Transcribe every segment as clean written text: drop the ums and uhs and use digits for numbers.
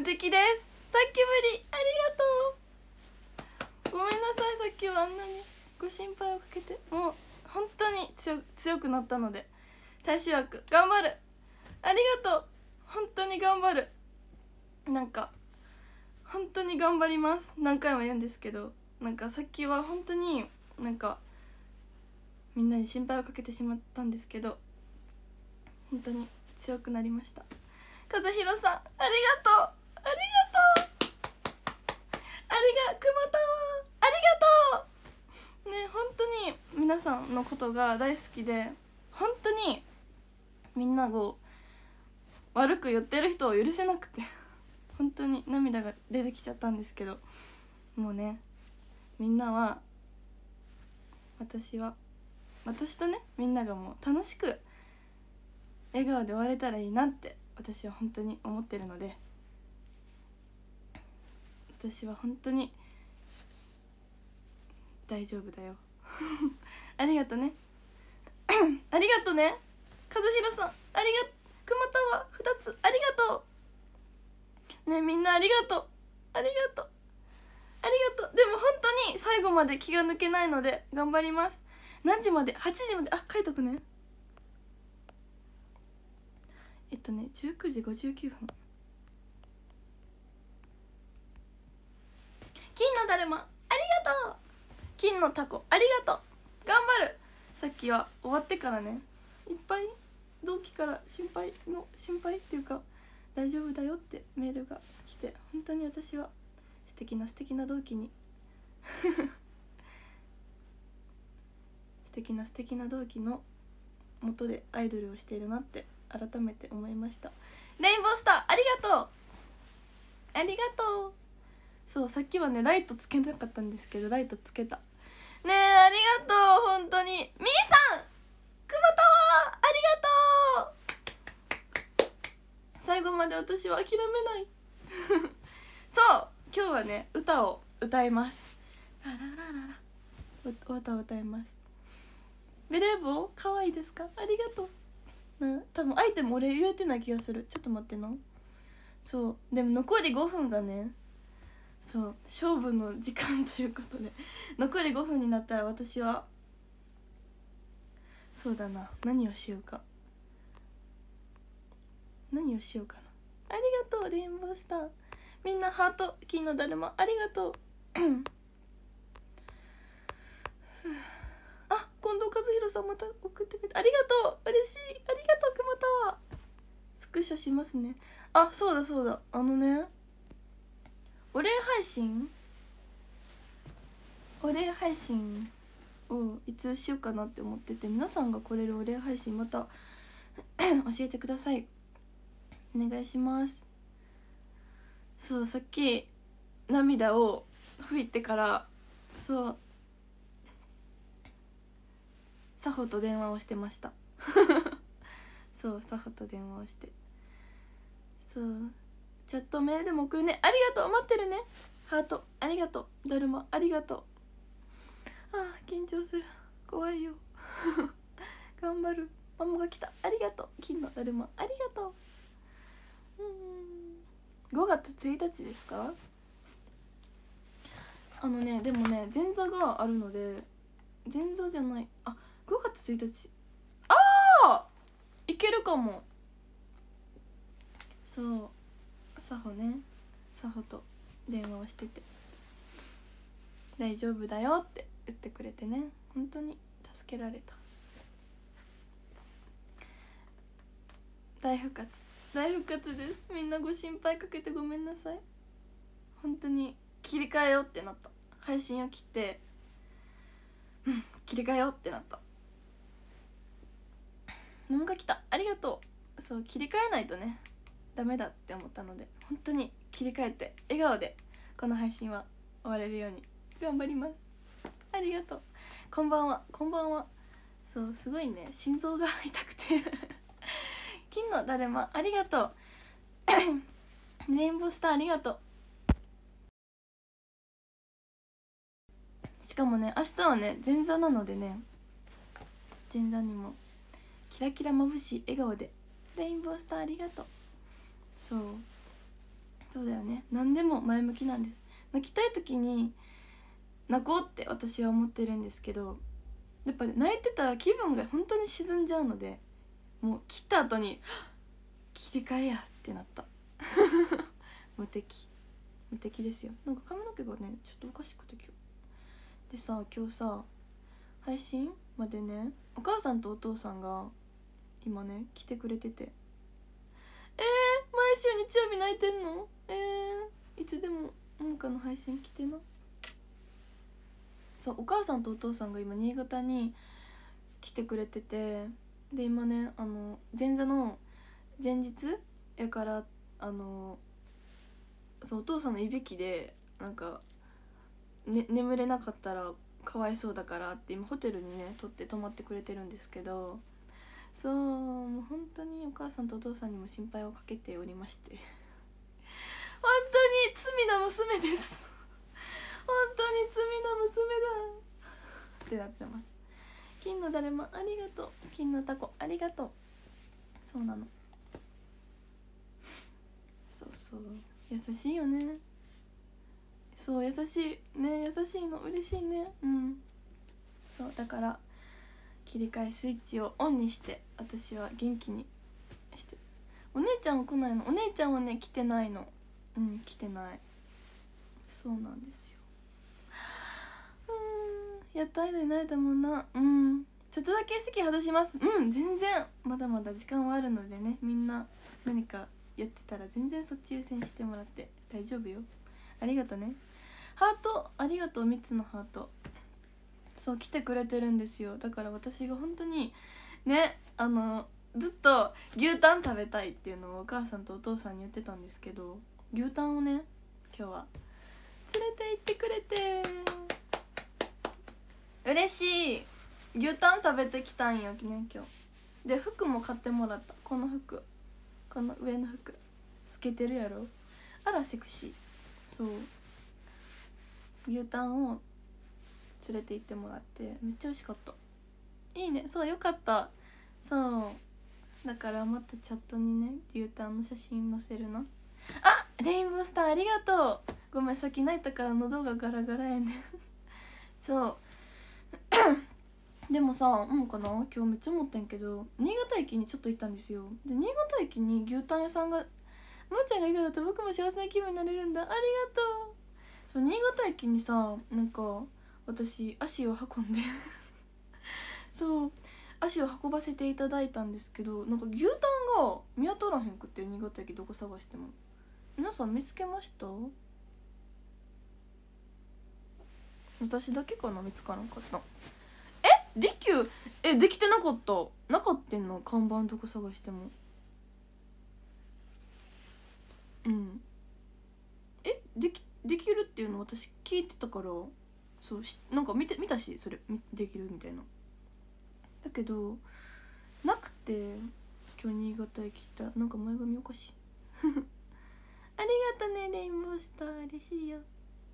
無敵です。さっきぶりありがとう。ごめんなさい、さっきはあんなにご心配をかけて。もう本当に強くなったので、最終枠頑張る。ありがとう。本当に頑張る。なんか本当に頑張ります。何回も言うんですけど、なんかさっきは本当になんかみんなに心配をかけてしまったんですけど、本当に強くなりました。和弘さんありがとう。ありがとう。熊田はありがとうね。本当に皆さんのことが大好きで、本当にみんなを悪く言ってる人を許せなくて本当に涙が出てきちゃったんですけど、もうね、みんなは私とね、みんながもう楽しく笑顔で終われたらいいなって私は本当に思ってるので、私は本当に大丈夫だよありがとねありがとね、和弘さん熊田は2つありがとうね。みんなありがとう。ありがとう。ありがとう。でも本当に最後まで気が抜けないので頑張ります。何時まで？8時まで。書いとくね。19時59分。金のだるまありがとう。金のタコありがとう。頑張る。さっきは終わってからね、いっぱい同期から心配っていうか大丈夫だよってメールが来て、本当に私は素敵な同期に素敵な同期の元でアイドルをしているなって改めて思いました。レインボースターありがとう。ありがとう。そう、さっきはねライトつけなかったんですけど、ライトつけたね。ありがとう。本当にみーさん、熊田はありがとう。最後まで私は諦めないそう、今日はね歌を歌います。歌を歌います。ベレー帽かわいいですか？ありがとう。多分アイテム俺言えてない気がする。ちょっと待ってな。そうでも残り5分がね、そう勝負の時間ということで残り5分になったら私はそうだな、何をしようかな。ありがとうレインボースター。みんなハート、金のだるまありがとう近藤和弘さんまた送ってくれてありがとう。嬉しい。ありがとう熊田は。スクショしますね。そうだお礼配信をいつしようかなって思ってて、皆さんが来れるお礼配信また教えてください。お願いします。そう、さっき涙を拭いてからそうサホと電話をしてましたそうサホと電話をして、そうチャットメールでも送るね。ありがとう。待ってるね。ハートありがとう。だるまありがとう。緊張する。怖いよ頑張る。ママが来た。ありがとう。金のだるまありがとう。5月1日ですか？でもね前座があるので、前座じゃない5月1日いけるかも。そうサホと電話をしてて大丈夫だよって言ってくれてね、本当に助けられた。大復活です。みんなご心配かけてごめんなさい。本当に切り替えようってなった。配信を切って切り替えようってなった。桃が来た。ありがとう。そう切り替えないとねダメだって思ったので、本当に切り替えて笑顔でこの配信は終われるように頑張ります。ありがとう。こんばんは。そうすごいね心臓が痛くて金のだるまありがとうレインボースターありがとう。しかもね明日はね前座なのでね、前座にもキラキラ眩しい笑顔でレインボースターありがとう。そうそうだよね、何でも前向きなんです。泣きたい時に泣こうって私は思ってるんですけど、やっぱ泣いてたら気分が本当に沈んじゃうので、もう切った後に切り替えやってなった無敵ですよ。なんか髪の毛がねちょっとおかしくて今日さ配信までね、お母さんとお父さんが今ね来てくれてて、毎週日曜日泣いてんの？いつでももかの配信来てな。そう、お母さんとお父さんが今新潟に来てくれてて、で今ね前座の前日やから、そう、お父さんのいびきでなんか、眠れなかったらかわいそうだからって今ホテルにね取って泊まってくれてるんですけど、そうもう本当にお母さんとお父さんにも心配をかけておりまして本当に罪な娘です本当に罪な娘だってなってます。金のだるまありがとう、金のタコありがとう。そうなの、そう優しいよね。そう優しいね、優しいの嬉しいね。そうだから切り替えスイッチをオンにして私は元気にして。お姉ちゃんは来ないの？お姉ちゃんはね来てないの。来てない。そうなんですよ。やっと間に慣れたもんな。ちょっとだけ席外します。全然まだまだ時間はあるのでね、みんな何かやってたら全然そっち優先してもらって大丈夫よ。ありがとね。ハートありがとう、3つのハート。そう来てくれてるんですよ。だから私が本当にねずっと牛タン食べたいっていうのをお母さんとお父さんに言ってたんですけど、牛タンをね今日は連れて行ってくれて嬉しい。牛タン食べてきたんよね今日で、服も買ってもらった。この服、この上の服透けてるやろ、あらセクシー。そう牛タンを連れて行ってもらってめっちゃ美味しかった。いいね、そうよかった。そうだからまたチャットにね牛タンの写真載せるな。あ、レインボースターありがとう。ごめんさっき泣いたから喉がガラガラやねそうでもさ、かな、今日めっちゃ思ってんけど、新潟駅にちょっと行ったんですよ。で新潟駅に牛タン屋さんが、まーちゃんがいるだと僕も幸せな気分になれるんだ、ありがとう。そう新潟駅にさ、なんか私足を運んでそう足を運ばせていただいたんですけど、なんか牛タンが見当たらへんくって、新潟駅どこ探しても。皆さん見つけました？私だけかな見つからんかった。利休できてなかった。なかったんの看板どこ探しても。できるっていうの私聞いてたから、そうなんか見たし、それできるみたいな。だけどなくて、今日新潟駅行ったらなんか前髪おかしいありがとねレインボースター、嬉しいよ。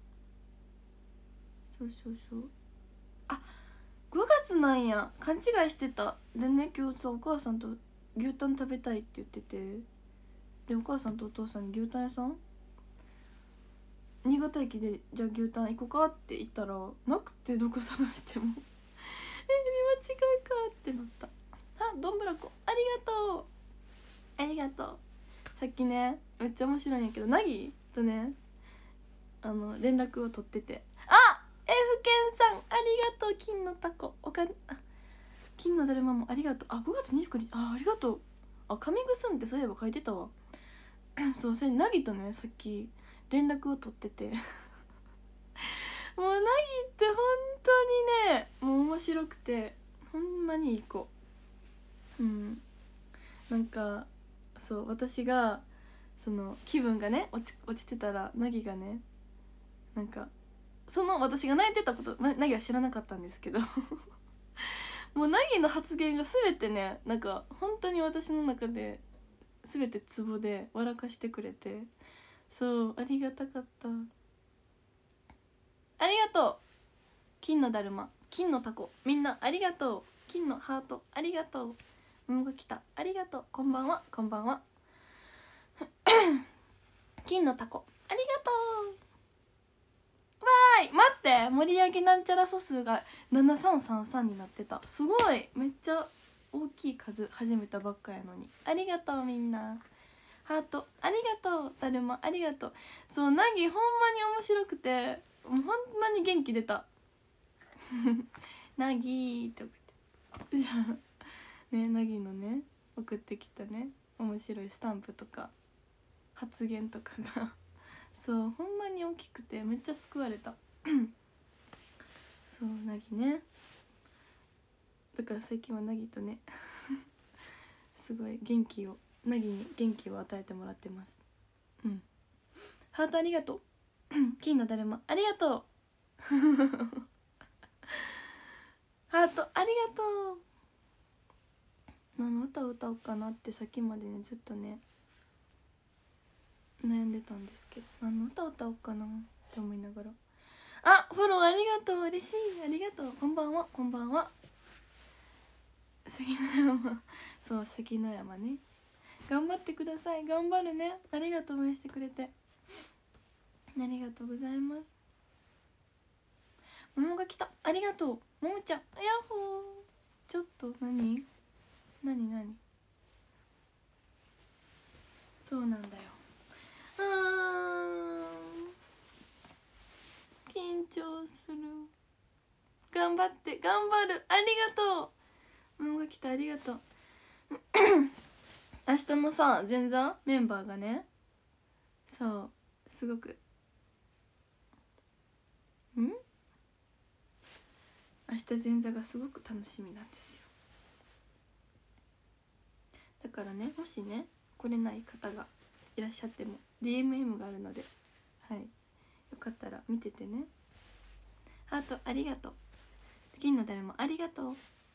そうあ、5月なんや、勘違いしてた。でね今日さお母さんと牛タン食べたいって言ってて、でお母さんとお父さんに牛タン屋さん新潟駅でじゃあ牛タン行こうかって言ったらなくて、どこ探しても見間違いかってなった。あ、どんぶらこありがとうありがとう。さっきねめっちゃ面白いんやけど、なぎとね連絡を取ってて、あ、F ケンさんありがとう。金のタコ金のだるまもありがとう。5月29日ありがとう。紙ぐすんってそういえば書いてたわそう、それなぎとねさっき連絡を取っててもうなぎって本当にねもう面白くて、ほんまにいい子。なんかそう私がその気分がね落ちてたらなぎがね、なんかその私が泣いてたことなぎは知らなかったんですけどもうなぎの発言が全てね、なんか本当に私の中で全てツボで笑かしてくれて、そうありがたかった。ありがとう金のだるま、金のタコ、みんなありがとう。金のハートありがとう。桃が来たありがとう。こんばんはこんばんは金のタコありがとう。わーい、待って、盛り上げなんちゃら素数が7333になってた。すごい、めっちゃ大きい数始めたばっかやのに。ありがとうみんな。ハートありがとう。だるまありがとう。そう、ナギほんまに面白くて、ほんまに元気出た。ナギーって送ってじゃあね、ナギのね送ってきたね面白いスタンプとか発言とかがそうほんまに大きくてめっちゃ救われたそう、ナギね、だから最近はナギとねすごい元気を、ナギに元気を与えてもらってます。うん、ハートありがとう。金のだるまありがとう。ハートありがとう。何の歌を歌おうかなってさっきまでねずっとね悩んでたんですけど、何の歌を歌おうかなって思いながら、あ、フォローありがとう、嬉しい、ありがとう。こんばんは、こんばんは。関の山そう、関の山ね、頑張ってください。頑張るね。ありがとう、応援してくれてありがとうございます。桃が来た、ありがとう。桃ちゃん、ヤッホー。ちょっと何そうなんだよ。緊張する。頑張って、頑張る。ありがとう。桃が来た、ありがとう。明日のさ前座メンバーがね、そうすごく明日前座がすごく楽しみなんですよ。だからね、もしね来れない方がいらっしゃっても DMM があるので、はい、よかったら見ててね。ハートありがとう。銀のだるまありがとう。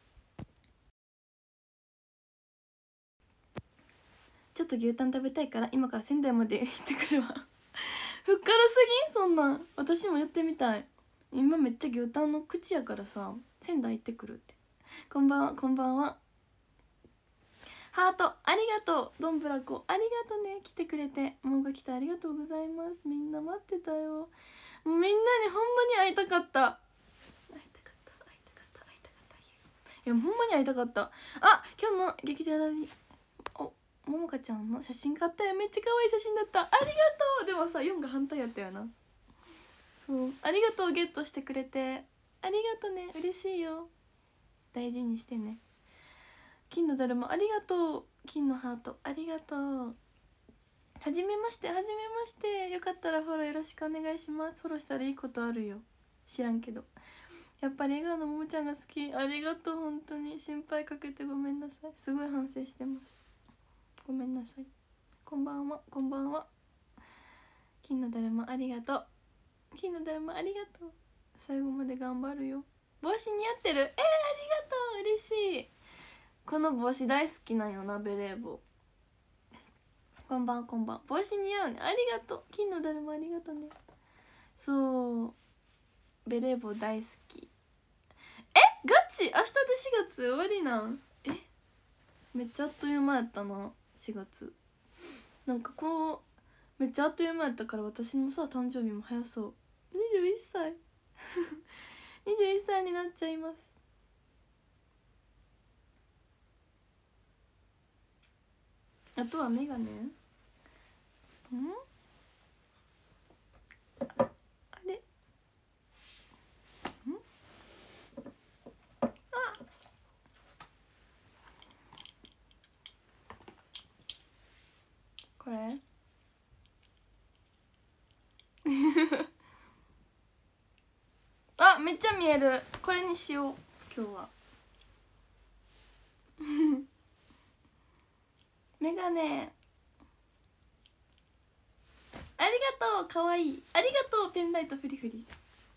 ちょっと牛タン食べたいから今から仙台まで行ってくるわふっからすぎん、そんなん。私もやってみたい。今めっちゃ牛タンの口やからさ、仙台行ってくるって。こんばんは、こんばんは。ハートありがとう。どんぶらこありがとうね、来てくれて。もうが来た、ありがとうございます。みんな待ってたよ。もうみんなにほんまに会いたかった。会いたかったいやほんまに会いたかった。あ、今日の劇場ラビおももかちゃんの写真買ったよ。めっちゃ可愛い写真だった。ありがとう。でもさ4が反対やったよな。そう、ありがとう。ゲットしてくれてありがとね、嬉しいよ。大事にしてね。金のだるまありがとう。金のハートありがとう。はじめまして、はじめまして。よかったらフォローよろしくお願いします。フォローしたらいいことあるよ。知らんけど。やっぱり笑顔のももちゃんが好き。ありがとう。本当に心配かけてごめんなさい。すごい反省してます。ごめんなさい。こんばんは、こんばんは。金のだるまありがとう。金のだるまありがとう。最後まで頑張るよ。帽子似合ってる。ありがとう。嬉しい。この帽子大好きなんよな、ベレー帽。こんばんこんばん。帽子似合うね。ありがとう。金のだるまありがとうね。そう、ベレー帽大好き。ガチ明日で4月終わりなん。めっちゃあっという間やったな4月。なんかこうめっちゃあっという間やったから、私のさ誕生日も早そう。21歳21歳になっちゃいます。あとはメガネ。あれこれあ、めっちゃ見える。これにしよう今日はメガネありがとう。かわいい。ありがとう。ペンライトフリフリ。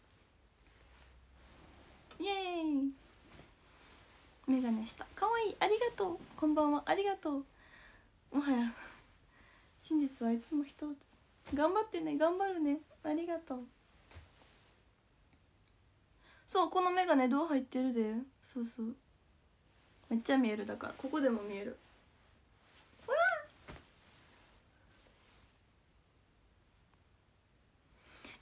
イエーイ。メガネした。かわいい。ありがとう。こんばんは。ありがとう。もはや真実はいつも一つ。頑張ってね。頑張るね。ありがとう。そう、このメガネどう入ってるで。そうそう、めっちゃ見える。だからここでも見える。わ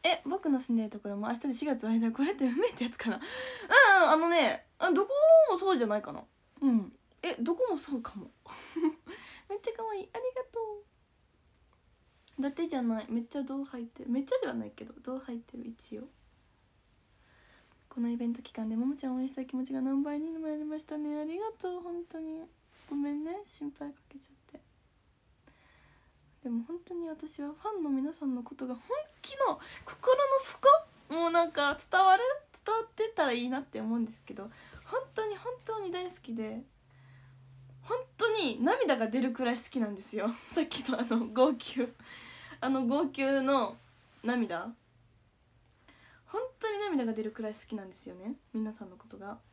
僕の住んでるところも明日で4月終わりだ。これって運命ってやつかな。どこもそうじゃないかな。どこもそうかも。めっちゃ可愛い、ありがとう。だってじゃない、めっちゃ胴入ってる。めっちゃではないけど胴入ってる。一応このイベント期間でももちゃんを応援したい気持ちが何倍にもなりましたね。ありがとう、本当にごめんね、心配かけちゃって。でも本当に私はファンの皆さんのことが本気の心の底、もうなんか伝わってたらいいなって思うんですけど、本当に本当に大好きで、本当に涙が出るくらい好きなんですよ。さっきの号泣の涙、本当に涙が出るくらい好きなんですよね。皆さんのことが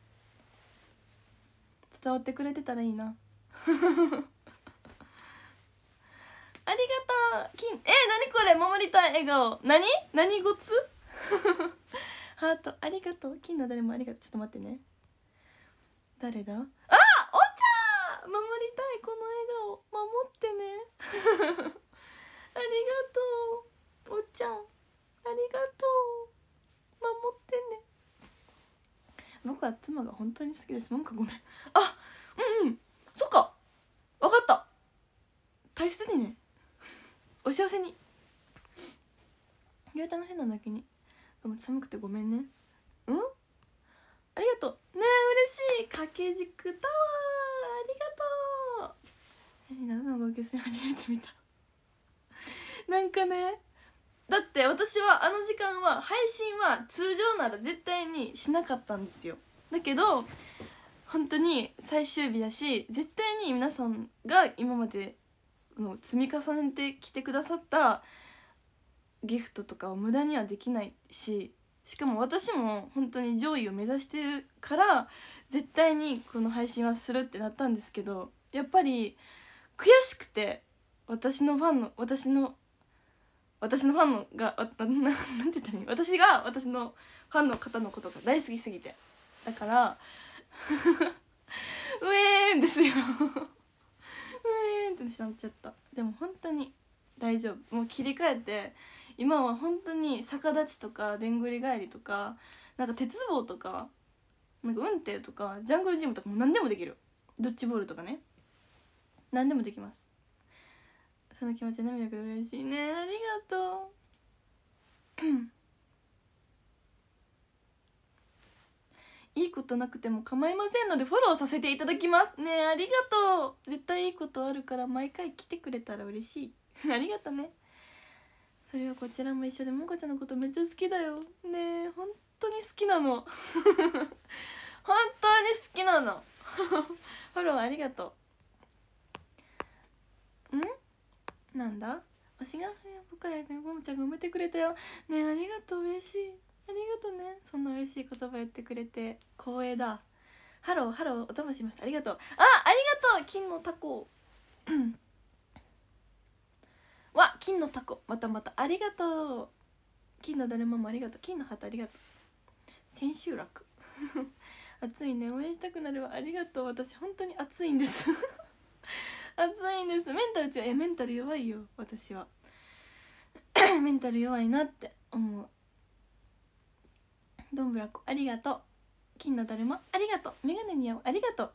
伝わってくれてたらいいな。ありがとう。何これ、守りたい笑顔。何ごつハートありがとう。金の誰もありがとう。ちょっと待ってね、誰だ。お茶守りたい、この笑顔守ってね。ありがとうお茶、ありがとう、守ってね。僕は妻が本当に好きです。なんかごめん。そっか、分かった。大切にね、お幸せに。牛タンのせいなんだけに寒くてごめんね。ありがとうねえ、嬉しい。掛け軸タワー、ありがとう。何の号泣する初めて見た。なんかね、だって私は時間は配信は通常なら絶対にしなかったんですよ。だけど本当に最終日だし、絶対に皆さんが今までの積み重ねてきてくださったギフトとかを無駄にはできないし、しかも私も本当に上位を目指してるから絶対にこの配信はするってなったんですけど、やっぱり悔しくて、私のファンのがなんて言ったらいい、私が私のファンの方のことが大好きすぎて、だからウェーンですよ。ウェーンってなっちゃった。でも本当に大丈夫。もう切り替えて、今は本当に逆立ちとかでんぐり返りとか、なんか鉄棒とか、なんか運転とかジャングルジムとかも何でもできる。ドッジボールとかね、何でもできます。その気持ち涙が嬉しいね。ありがとう。いいことなくても構いませんのでフォローさせていただきますね。ありがとう。絶対いいことあるから毎回来てくれたら嬉しい。ありがとね。それはこちらも一緒で、もかちゃんのことめっちゃ好きだよね。本当に好きなの。本当に好きなの。フォローありがとう。なんだ、推しが僕からももちゃんが埋めてくれたよね。ありがとう、嬉しい。ありがとうね。そんな嬉しい言葉言ってくれて光栄だ。ハローハロー、おたましました。ありがとう。ありがとう、金のタコ。金のタコ、またありがとう。金のだるまもありがとう。金の旗ありがとう。千秋楽。暑いね、応援したくなるわ。ありがとう。私本当に暑いんです。暑いんです。メンタルメンタル弱いよ私は。メンタル弱いなって思う。どんぶらこありがとう。金のだるまありがとう。メガネに合うありがとう。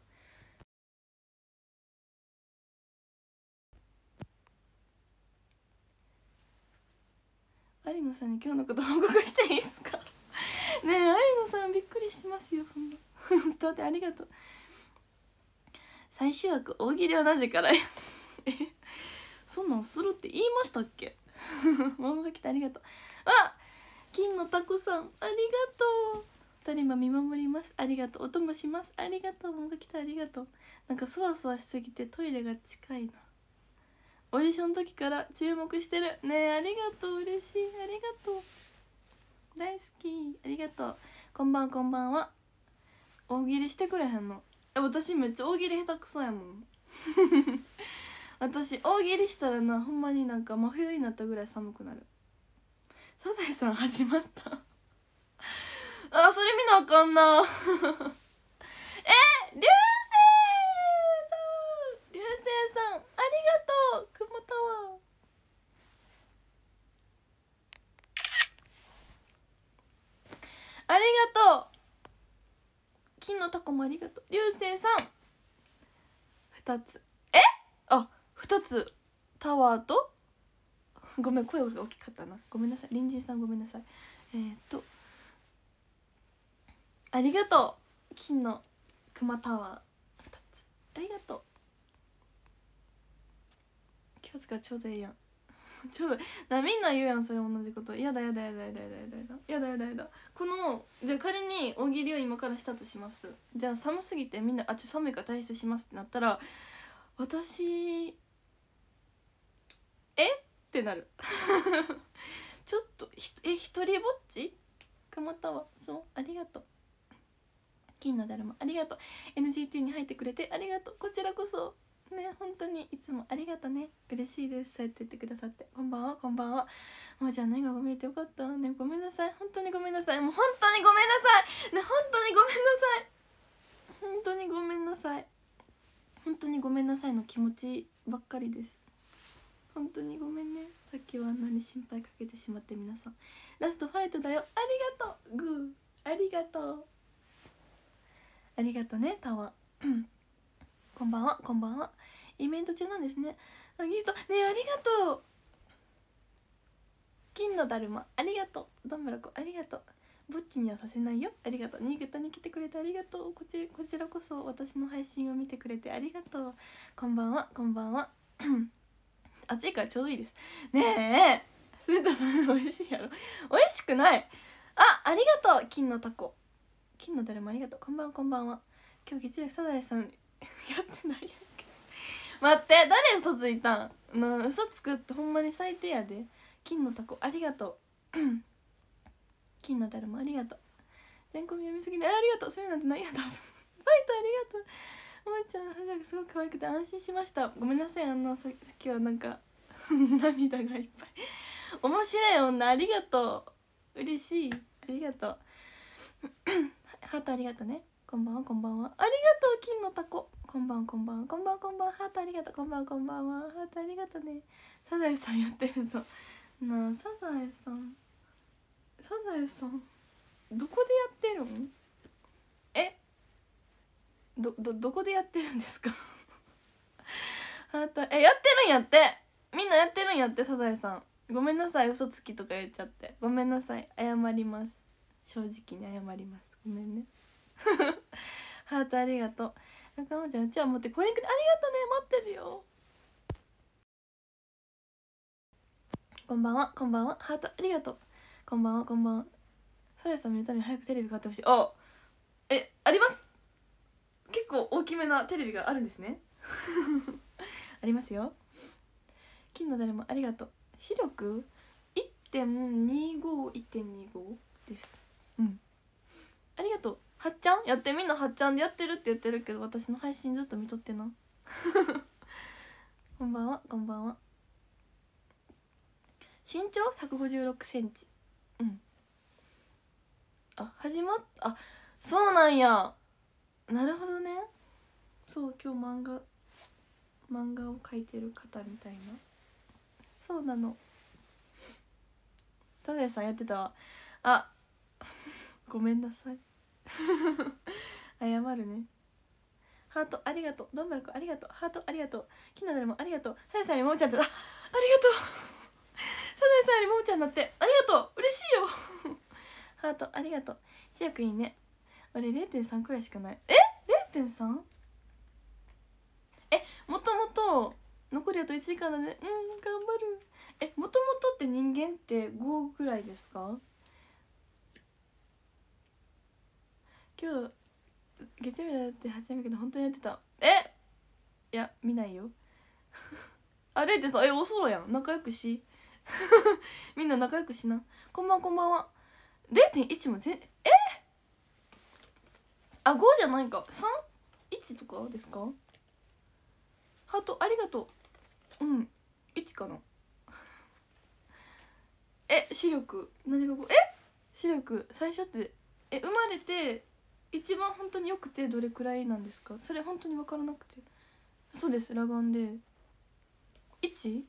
有野さんに今日のこと報告していいですか？ねえ、有野さんびっくりしてますよ、そんな。伝わってありがとう。最終枠大喜利は何時から？そんなんするって言いましたっけ？ママが来てありがとう。金のタコさんありがとう。2人も見守ります。ありがとう。お供します。ありがとう。ママが来てありがとう。なんかそわそわしすぎてトイレが近いな。オーディションの時から注目してるねえ。ありがとう、嬉しい。ありがとう、大好き。ありがとう。こんばんは。大喜利してくれへんの？私めっちゃ大喜利下手くそやもん。私大喜利したらな、ほんまになんか真冬になったぐらい寒くなる。サザエさん始まった。それ見なあかんな。流星さんありがとう。雲タワー箱もありがとう。流星さん2つ、あ、2つタワーと、ごめん声が大きかったな、ごめんなさい。隣人さんごめんなさい。ありがとう。金の熊タワー2つありがとう。今日使うちょうどいいやんちょうどみんな言うやんそれ同じこと。やだやだやだやだやだやだやだやだやだ。このじゃあ仮に大喜利を今からしたとします。じゃあ寒すぎてみんな寒いから退出しますってなったら、私ってなるちょっと一人ぼっち熊田はそうありがとう。金のだるまありがとう。 NGT に入ってくれてありがとう。こちらこそね、本当にいつもありがとうね。嬉しいです、そうやって言ってくださって。こんばんはこんばんは。もうじゃあねがごめんてよかったね。ごめんなさい、本当にごめんなさい。もう本当にごめんなさいね、本当にごめんなさい。本当にごめんなさい。本当にごめんなさいの気持ちばっかりです。本当にごめんね。さっきはあんなに心配かけてしまって。皆さんラストファイトだよ。ありがとうグー、ありがとう。ありがとうねタワーこんばんはこんばんは。イベント中なんですね。ギフトねえありがとう。金のだるまありがとう。どんぶらこありがとう。ぼっちにはさせないよありがとう。新潟に来てくれてありがとう。こちらこそ私の配信を見てくれてありがとう。こんばんはこんばんは暑いからちょうどいいですねえ。スータさん美味しいやろ。美味しくない。ありがとう金のタコ。金のだるまありがとう。こんばんはこんばんは。今日月曜日サザエさんやってないやんけ待って誰嘘ついたん嘘つくってほんまに最低やで。金のタコありがとう金のだるまありがとう。全込み読みすぎないありがとう。そういうなんてないやだファイトありがとう。おばあちゃんすごく可愛くて安心しました。ごめんなさいさっきはなんか涙がいっぱい面白い女ありがとう。嬉しいありがとうハートありがとうね。こんばんはこんばんは。ありがとう金のタコ。こんばんこんばんこんばんこんばん。ハートありがとう。こんばんこんばんは。ハートありがとうね。サザエさんやってるぞなあ。サザエさんどこでやってるん？どこでやってるんですかハートやってるんやって。みんなやってるんやって。サザエさんごめんなさい嘘つきとか言っちゃってごめんなさい。謝ります。正直に謝ります。ごめんねハートありがとう。仲間ちゃんうちは持ってこれくれありがとうね。待ってるよ。こんばんはこんばんは。ハートありがとう。こんばんはこんばんは。さやさん見るために早くテレビ買ってほしい。あります。結構大きめなテレビがあるんですねありますよ。金のだるまありがとう。視力 1.25 です。ありがとう。はっちゃんやって。みんなはっちゃんでやってるって言ってるけど私の配信ずっと見とってなこんばんはこんばんは。身長156センチ。始まったそうなんや。なるほどね。そう今日漫画を描いてる方みたいな。そうなの。ただやさんやってたわ。ごめんなさい謝るね。ハートありがとう。どんぶらこありがとう。ハートありがとう。きのだるまありがとう。さやさんよりももちゃんってありがとうサザエさんよりももちゃんだって。ありがとう嬉しいよハートありがとう。しやくいいね。俺 0.3 くらいしかない。0.3? もともと残りあと1時間なんで頑張る。もともとって人間って5ぐらいですか？今日月曜日だって初めけど本当にやってた。いや見ないよ0.3 遅いやん。仲良くしみんな仲良くしな。こんばんこんばんは。0.1 も5じゃないか。3?1 とかですか？ハートありがとう。1かな視力何が視力最初って生まれて一番本当によくてどれくらいなんですか？それ本当に分からなくて。そうです裸眼で 1?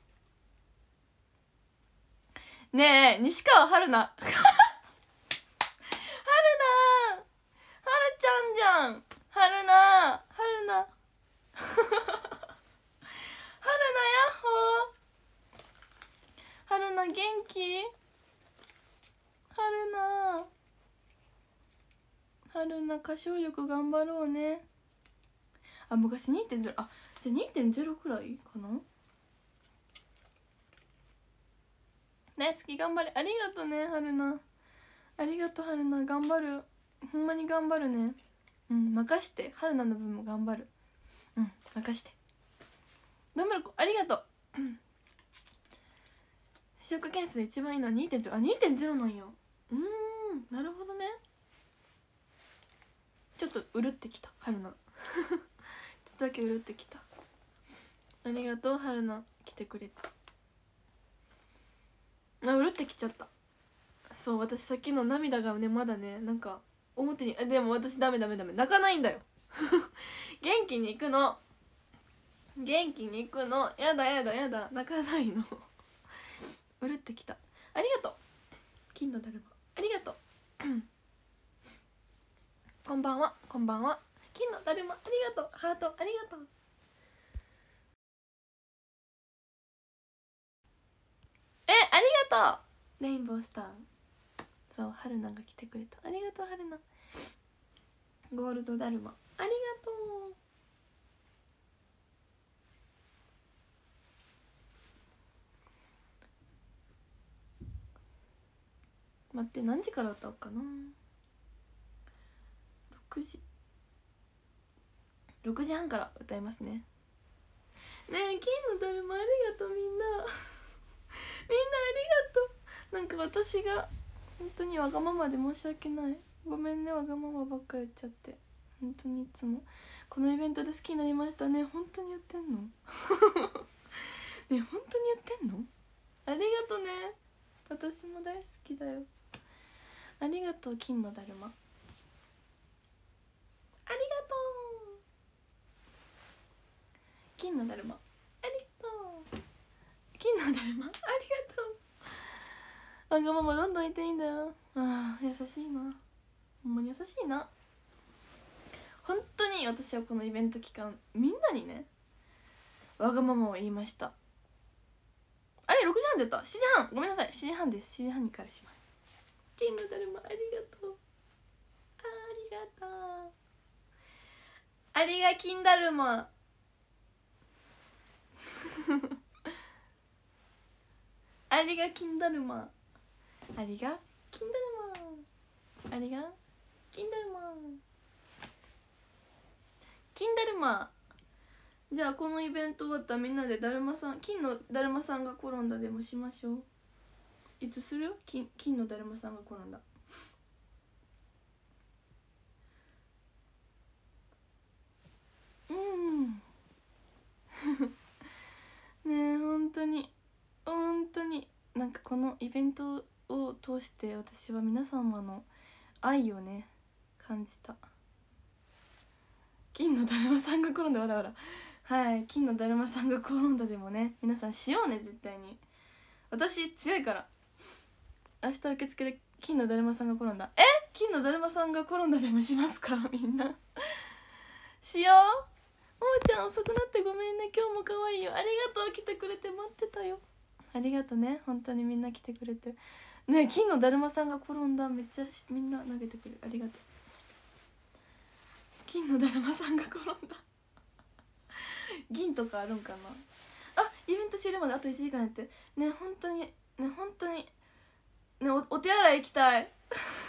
ねえ西川春菜春菜はるちゃんじゃん。 な元気？はるな歌唱力頑張ろうね。あ、昔 2.0、 あ、じゃあ 2.0 くらいかな。大好き、頑張れ。ありがとねはるな、ありがとうはるな、頑張る、ほんまに頑張るね。うん、任して、はるなの分も頑張る。うん、任して。頑張る子、ありがとう。視力検査で一番いいのは 2.0。 あ、2.0 なんや。なるほどね。ちょっとうるってきたはるなちょっとだけうるってきた。ありがとうはるな、来てくれて。あ、うるってきちゃった。そう、私さっきの涙がねまだね、なんか表に、でも私ダメ泣かないんだよ元気に行くの、元気に行くの、やだ泣かないのうるってきた。ありがとう金のだるま、ありがとうこんばんは金のだるま、ありがとう、ハートありがとう。ありがとうレインボースター。そう、はるなが来てくれた。ありがとうはるな。ゴールドだるま、ありがとう。待って、何時から歌おうかな。6時半から歌いますね。ねえ、金のだるまありがとう、みんなみんなありがとう。なんか私が本当にわがままで申し訳ない。ごめんね、わがままばっか言っちゃって。本当にいつもこのイベントで好きになりましたね。本当に言ってんのねえ、本当に言ってんの。ありがとうね、私も大好きだよ。ありがとう金のだるま、ありがとう金のだるま、ありがとう金のだるま、ありがとう。わがままどんどん言っていいんだよ。ああ、優しいな、ほんまに優しいな。本当に私はこのイベント期間みんなにねわがままを言いました。あれ6時半って言った、7時半、ごめんなさい、7時半です。7時半からします。金のだるまありがとう、ありがとう、ありが金だるまありが金だるま、ありが金だるま、ありが金だるま、金だるま。じゃあこのイベント終わったらみんなでだるまさん、金のだるまさんが転んだでもしましょう。いつする？金のだるまさんが転んだ。ねえ、本当になんかこのイベントを通して私は皆様の愛をね感じた。金のだるまさんが転んだ、わらわら、はい、金のだるまさんが転んだでもね皆さんしようね、絶対に。私強いから。明日受付で金のだるまさんが転んだ、金のだるまさんが転んだでもしますかみんなしよう。ももちゃん遅くなってごめんね、今日も可愛いよ。ありがとう、来てくれて待ってたよ。ありがとね、本当にみんな来てくれてね。金のだるまさんが転んだ、めっちゃみんな投げてくれる、ありがとう。金のだるまさんが転んだ銀とかあるんかな。あ、イベント終了まであと1時間やってね。本当にね、本当にね、お手洗い行きたい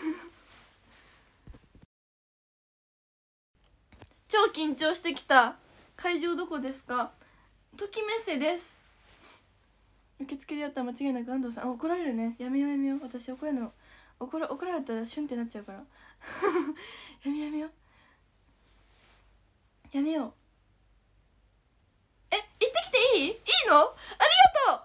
超緊張してきた。会場どこですか？ときめっせです。受付でやったら間違いなく安藤さん。怒られるね、やめよう私怒られるの、怒られたらシュンってなっちゃうからやめよう行ってきていいの？ありがとう。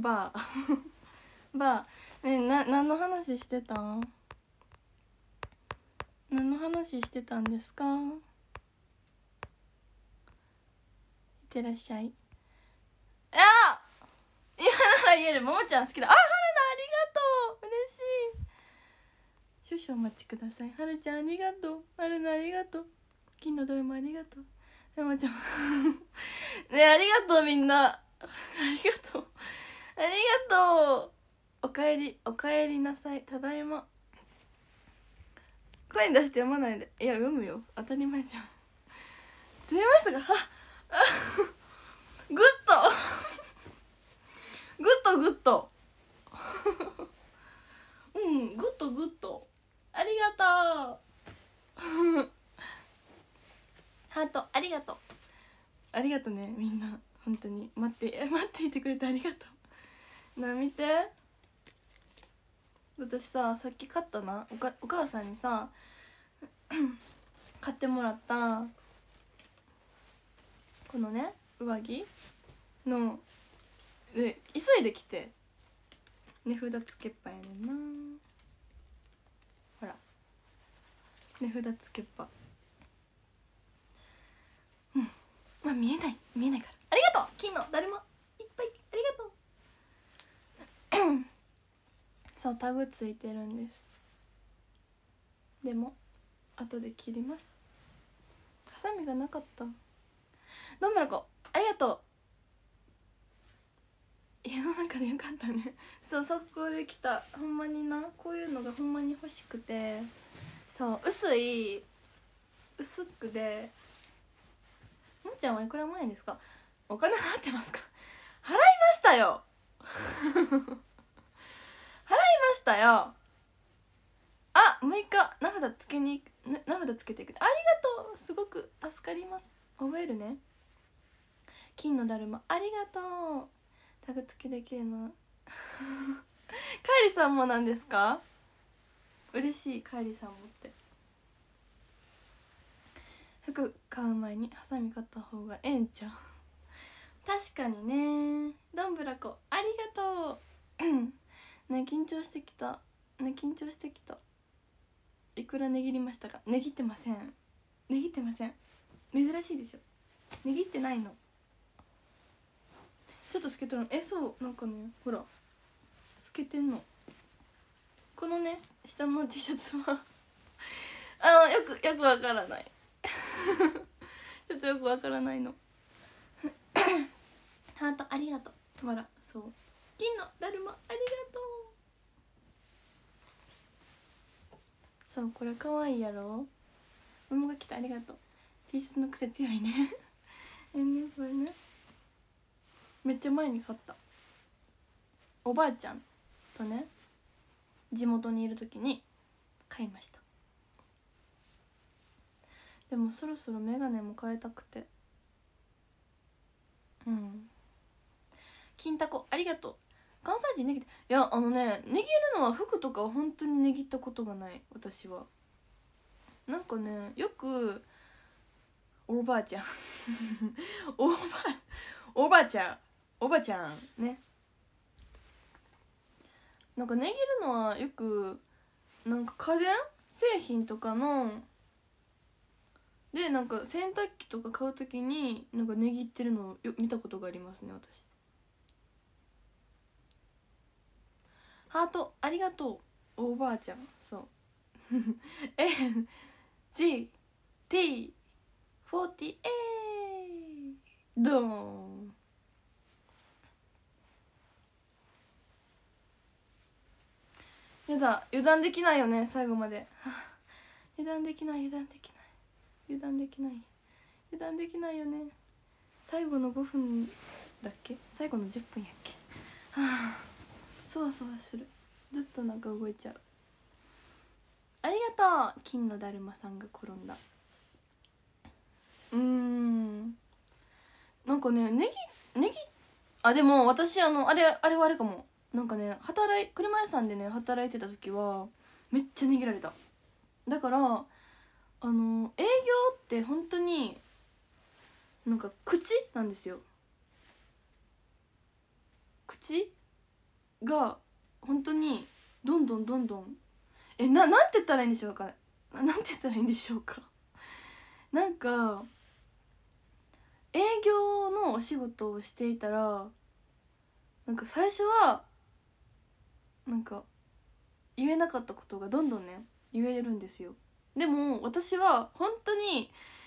バーバーね。何の話してたん？何の話してたんですか？いってらっしゃい。あ、今なら言える。ももちゃん好きだ。あ、はるなありがとう、嬉しい。少々お待ちください。はるちゃんありがとう。はるなありがとう。金のどれもありがとう。ももちゃんね、ありがとうみんなありがとうありがとう。おかえり、おかえりなさい。ただいま。声に出して読まないで。いや、読むよ、当たり前じゃん。詰めましたか？グッドグッドグッドうん、グッドグッド、ありがとうハートありがとう。ありがとうね、みんな。本当に待っていてくれてありがとう。なあ見て、私さ、さっき買ったな、お母さんにさ買ってもらったこのね上着ので急いで来て、値札つけっぱやねんな。ほら値札つけっぱ。うん、まあ見えないから。ありがとう金のだるまいっぱい、ありがとうそうタグついてるんです。でも後で切ります。ハサミがなかった。どんぶらこありがとう。家の中でよかったねそう速攻できた。ほんまにな、こういうのがほんまに欲しくて、そう薄くで。もんちゃんはいくら前ですか？お金払ってますか？払いましたよ払いましたよ。あ、6日名札つけに名札つけていく。ありがとう、すごく助かります。覚えるね。金のだるまありがとう。タグ付きできるのかえりさんもなんですか？嬉しい、かえりさんもって。服買う前にハサミ買った方がええんちゃう？確かにね。どんぶらこありがとうね、緊張してきたね、緊張してきた。いくら値切りましたか？値切ってません、値切ってません。珍しいでしょ、値切ってないの。ちょっと透けとるの。そう、なんかね、ほら透けてんの。このね下の T シャツはよくわからないちょっとよくわからないのハートありがとう。ほら、そう金のだるまありがとう。そう、これかわいいやろ。ママが来た、ありがとう。 T シャツの癖強いねこれね、めっちゃ前に買った。おばあちゃんとね地元にいる時に買いました。でもそろそろメガネも変えたくて。金タコありがとう。関西人ねぎって、いやねぎるのは服とかは本当にねぎったことがない。私はなんかね、よくおばあちゃんおばあちゃんね、なんかねぎるのはよくなんか家電製品とかので、なんか洗濯機とか買うときになんかねぎってるのを見たことがありますね、私。ハートありがとう。おばあちゃん、そうNGT48 ドーン。やだ、油断できないよね最後まで油断できないよね。最後の5分だっけ、最後の10分やっけ。はあ、そわそわする。ずっとなんか動いちゃう。ありがとう。金のだるまさんが転んだ。なんかね、ネギでも私あれはあれかも。なんかね、車屋さんでね働いてた時はめっちゃ値切られた。だから営業って本当になんか口なんですよ。口が本当にどんどんなんて言ったらいいんでしょうか、なんて言ったらいいんでしょうかなんか営業のお仕事をしていたら、なんか最初はなんか言えなかったことがどんどんね言えるんですよ。でも私は本当に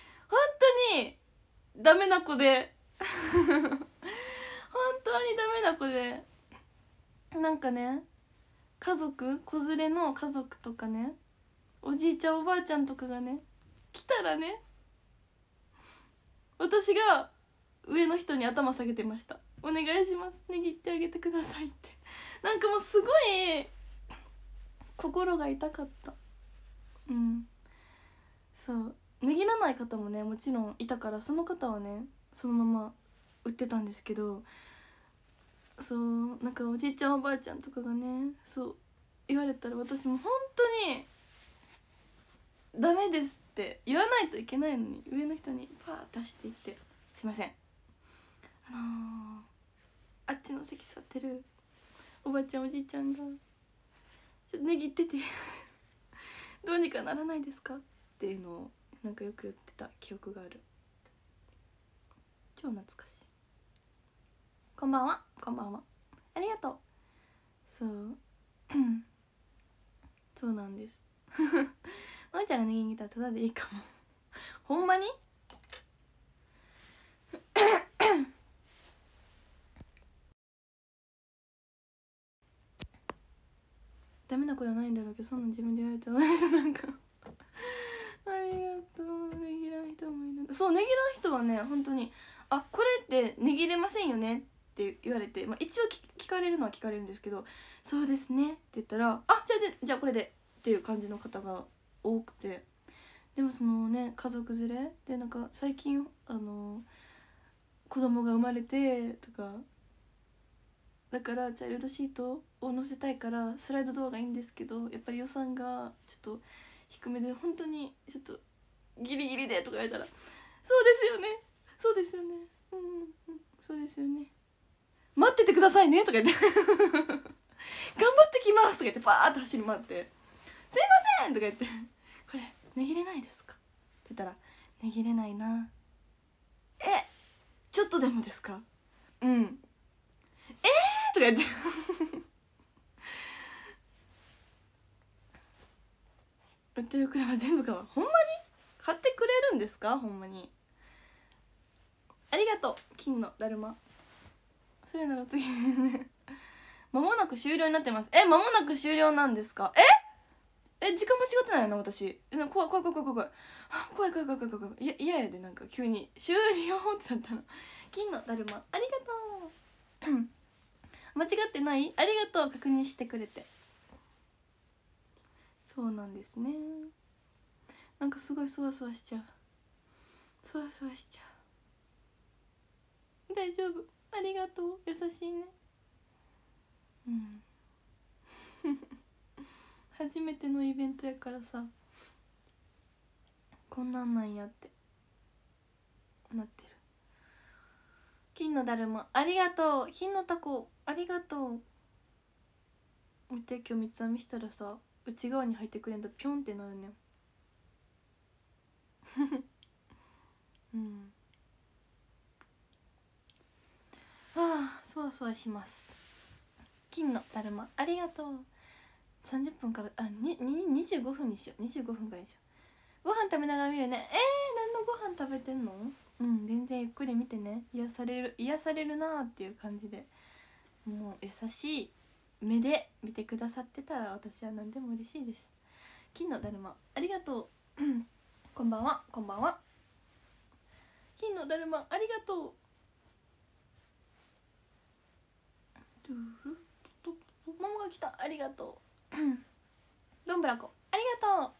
ダメな子で本当にダメな子で、なんかね子連れの家族とかね、おじいちゃんおばあちゃんとかがね来たらね、私が上の人に頭下げてました。お願いします、握ってあげてくださいって。なんかもうすごい心が痛かった。そう握らない方もねもちろんいたから、その方はねそのまま売ってたんですけど、そうなんかおじいちゃんおばあちゃんとかがねそう言われたら、私も本当にダメですって言わないといけないのに、上の人にパー出していって、すいませんあっちの席座ってるおばあちゃんおじいちゃんがちょっと握っててどうにかならないですかっていうのをなんかよく言ってた記憶がある。超懐かしい。こんばんは、こんばんは、ありがとう。そうそうなんですまーちゃんが握ったらただでいいかもほんまにダメな子じゃないんだろうけど、そんなん自分で言われてないですなんかありがとう。ねぎらん人もいる。そう、ねぎらん人はね本当に「あ、これってねぎれませんよね」って言われて、一応聞かれるのは聞かれるんですけど「そうですね」って言ったら「あ、じゃあこれで」っていう感じの方が多くて、でもそのね家族連れでなんか最近子供が生まれてとかだからチャイルドシートを載せたいからスライド動画いいんですけど、やっぱり予算がちょっと低めで本当にちょっとギリギリでとか言われたら「そうですよねそうですよねそうですよね待っててくださいね」とか言って「頑張ってきます」とか言ってバーッと走り回って「すいません」とか言って「これ値切れないですか?」って言ったら「値切れないな」「ちょっとでもですか?」「うん」とか言って売ってる車全部買う。ほんまに買ってくれるんですか？ほんまにありがとう。金のだるま、そういうのが次ね間もなく終了になってます。間もなく終了なんですか？時間間違ってないの私。怖い怖い怖い怖い怖い怖い怖い怖い怖い怖い。いややで、なんか急に終了ってなったの。金のだるまありがとう間違ってない？ありがとう、確認してくれて。そうなんですね。なんかすごいそわそわしちゃう。そわそわしちゃう。大丈夫、ありがとう、優しいね。初めてのイベントやからさ、こんなんなんやってなってる。金のだるまありがとう。金のタコありがとう。見て、今日三つ編みしたらさ、内側に入ってくれんとピョンってなるねんそわそわします。金のだるまありがとう。30分から25分にしよう。25分からにしよう。ご飯食べながら見るね。何のご飯食べてんの？全然ゆっくり見てね。癒されるなーっていう感じで、もう優しい目で見てくださってたら私は何でも嬉しいです。金のだるまありがとうこんばんは、こんばんは。金のだるまありがとう。ママが来た、ありがとうどんぶらこありがとう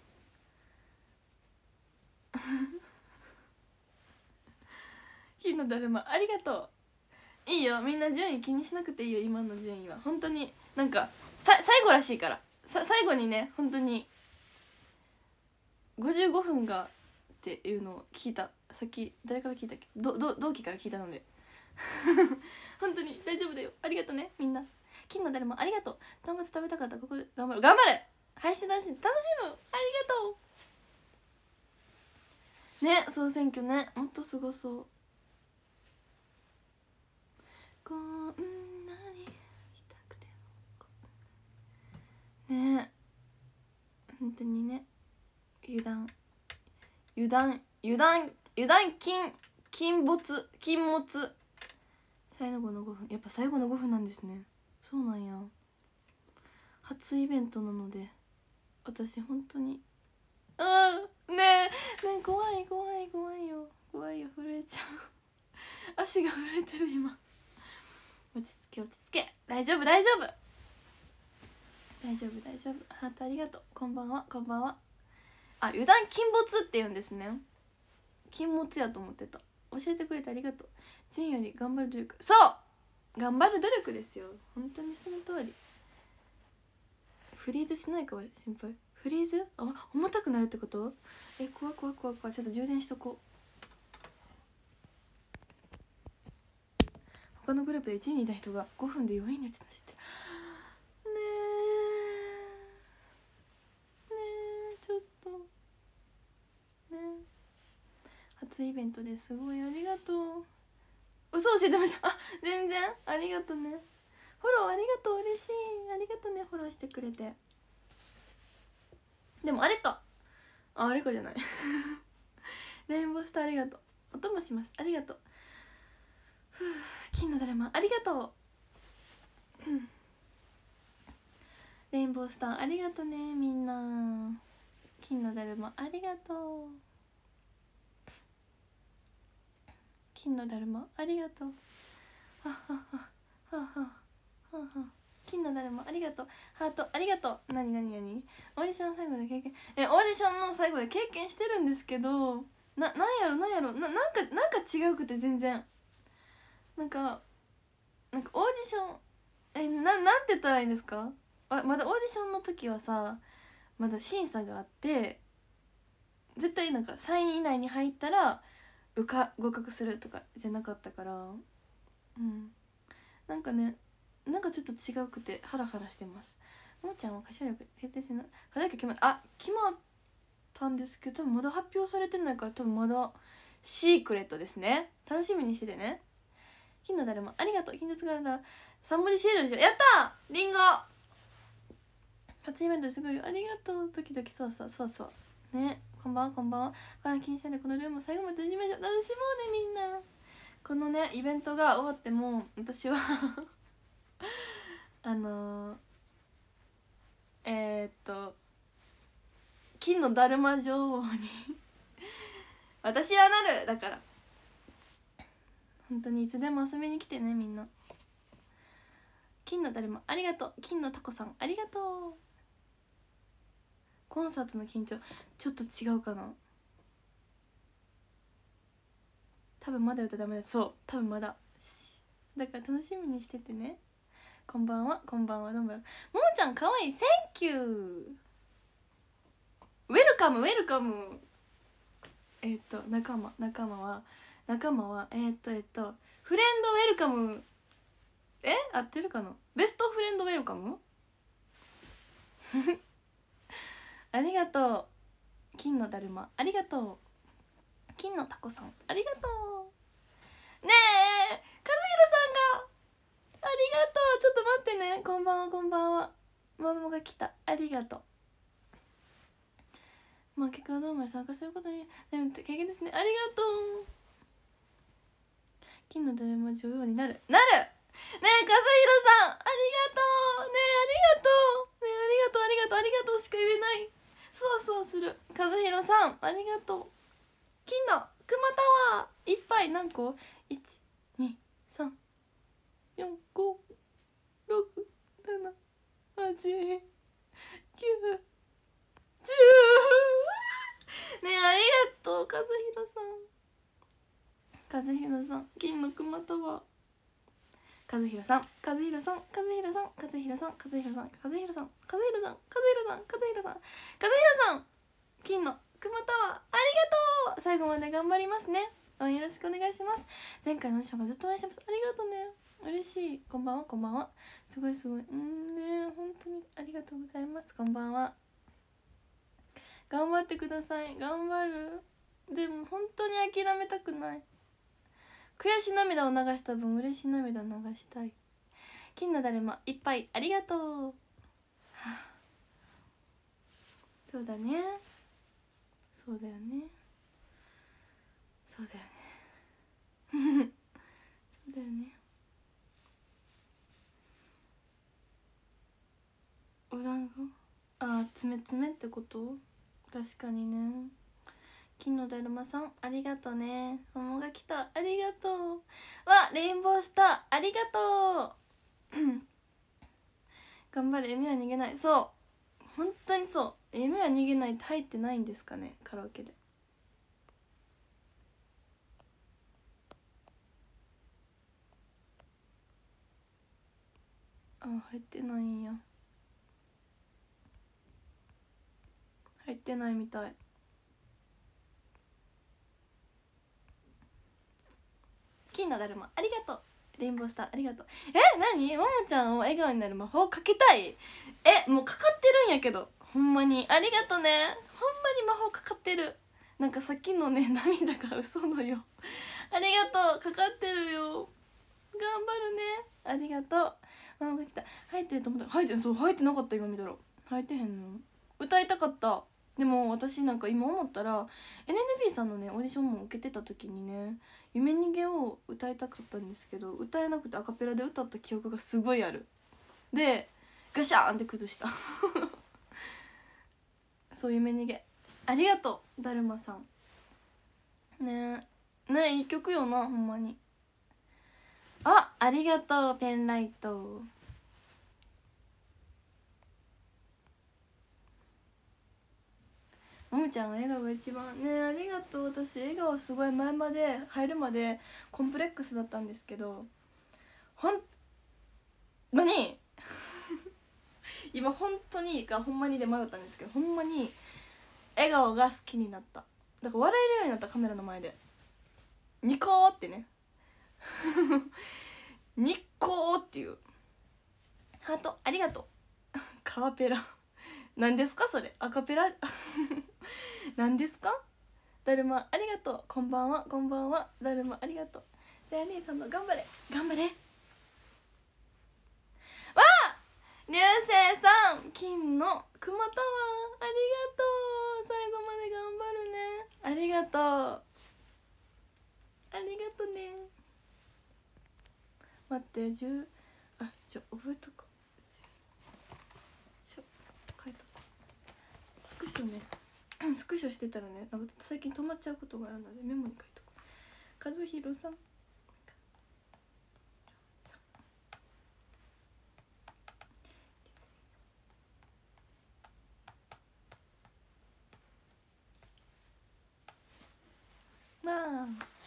金のだるまありがとう。いいよ、みんな順位気にしなくていいよ。今の順位は本当になんか最後らしいから、最後にね本当に55分がっていうのを聞いた。さっき誰から聞いたっけ、同期から聞いたので本当に大丈夫だよ。ありがとねみんな。 金のだるまありがとう。とんかつ食べたかった。ここで頑張る頑張る。配信楽しんで楽しむ。ありがとうね。総選挙ね、もっとすごそう。こんなに痛くてもね、本当にね、油断禁物。最後の5分、やっぱ最後の5分なんですね。そうなんや。初イベントなので私本当にねえ怖いよ、震えちゃう足が震えてる今。落ち着け、大丈夫。ハートありがとう。こんばんは。あ、油断禁物って言うんですね。禁物やと思ってた。教えてくれてありがとう。ジンより頑張る努力。そう頑張る努力ですよ。本当にその通り。フリーズしないかは心配。フリーズ重たくなるってこと？怖い。ちょっと充電しとこう。他のグループで1位にいた人が5分で4位に落ちたしって。ねえちょっとね。初イベントですごいありがとう。嘘教えてました。全然ありがとね。フォローありがとう。嬉しい。ありがとね、フォローしてくれて。でもあれかじゃないレインボースターありがとう。お供します。ありがとう。金のだるまありがとう。レインボースターありがとね、みんな。金のだるまありがとう。金のだるまありがとう。金のだるまありがとう。ハートありがとう。何オーディションの最後で経験オーディションの最後で経験してるんですけど、なんやろなんか違うくて、全然なんかオーディションなんて言ったらいいんですか。まだオーディションの時はさ、まだ審査があって、絶対なんか3位以内に入ったら合格するとかじゃなかったから、なんかね、なんかちょっと違うくてハラハラしてます。ももちゃんは歌唱力決定戦の課題曲決まったんですけど、多分まだ発表されてないから、多分まだシークレットですね。楽しみにしててね。金のだるまありがとう。金絶柄3文字シールでしょ。やったー、リンゴ初イベントすごいよ、ありがとう。ドキドキ。そうね。こんばんは。気にしないでこのルームを最後まで楽しもうね、みんな。このねイベントが終わっても私は金のだるま女王に私はなる。だから本当にいつでも遊びに来てね、みんな。金のだるまありがとう。金のタコさんありがとう。コンサートの緊張ちょっと違うかな。多分まだ歌ダメだ。そう多分まだだから楽しみにしててね。こんばんはどうも。ももちゃんかわいい。センキュー。ウェルカム。仲間はフレンドウェルカム。合ってるかな。ベストフレンドウェルカムありがとう。金のだるまありがとう。金のタコさんありがとう。ねえ和弘さんがありがとう。ちょっと待ってね。こんばんは。ママが来た。ありがとう。結果ドームに参加することに経験ですね。ありがとう。金のだるま女王になる。ねえ和弘さんありがとう。ありがとうしか言えない。そうする。和弘さんありがとう。金のクマタワーいっぱい。何個 ?1、2、3、4、5、6、7、8、9、10。ねえありがとう和弘さん。金のクマタワー。和弘さん金のクマタワーありがとう。最後まで頑張りますね。 よろしくお願いします。前回のオーディションがずっと応援してます。ありがとうね、嬉しい。こんばんは、こんばんは。すごいすごい、ね、本当にありがとうございます。こんばんは。頑張ってください。頑張る。でも本当に諦めたくない。悔し涙を流した分嬉しい涙を流したい。金のだるまいっぱいありがとう、はあ、そうだね、そうだよね、そうだよねそうだよね。お団子、あ、つめつめってこと。確かにね。金のだるまさんありがとね。桃が来た、ありがとう。わ、レインボースターありがとう頑張れ、夢は逃げない。そう、本当にそう、夢は逃げないって入ってないんですかね、カラオケで。あ、入ってないんや。入ってないみたい。金のだるまありがとう。レインボースターありがとう。何、ももちゃんを笑顔になる魔法かけたい。もうかかってるんやけど、ほんまにありがとね。ほんまに魔法かかってる。なんかさっきのね、涙が嘘のよありがとう、かかってるよ。頑張るね、ありがとう。ママが来た。入ってると思った。入ってる、そう、入ってなかった。今見たら入ってへんの。歌いたかった。でも私なんか今思ったら NNB さんのねオーディションも受けてた時にね「夢逃げ」を歌いたかったんですけど、歌えなくてアカペラで歌った記憶がすごいある。でガシャーンって崩したそう、夢逃げありがとう、だるまさん。ねえねえ、いい曲よな、ほんまに。ありがとう、ペンライト。ももちゃんの笑顔が一番ね。ありがとう。私笑顔すごい前まで入るまでコンプレックスだったんですけど、ほんまに今本当にかほんまにで迷ったんですけど、ほんまに笑顔が好きになった。だから笑えるようになった、カメラの前でニコーってねニコーっていうハートありがとうカーペラ何ですかそれ、アカペラ何ですか。だるまありがとう、こんばんは、こんばんは。だるまありがとう。でお姉さんの頑張れ頑張れ。わあ、流星さん、金の熊タワーありがとう。最後まで頑張るね、ありがとう、ありがとね。待って、10、覚えとく。書いとこう。スクショねスクショしてたらね、なんか最近止まっちゃうことがあるのでメモに書いとこう。和弘さん、まあ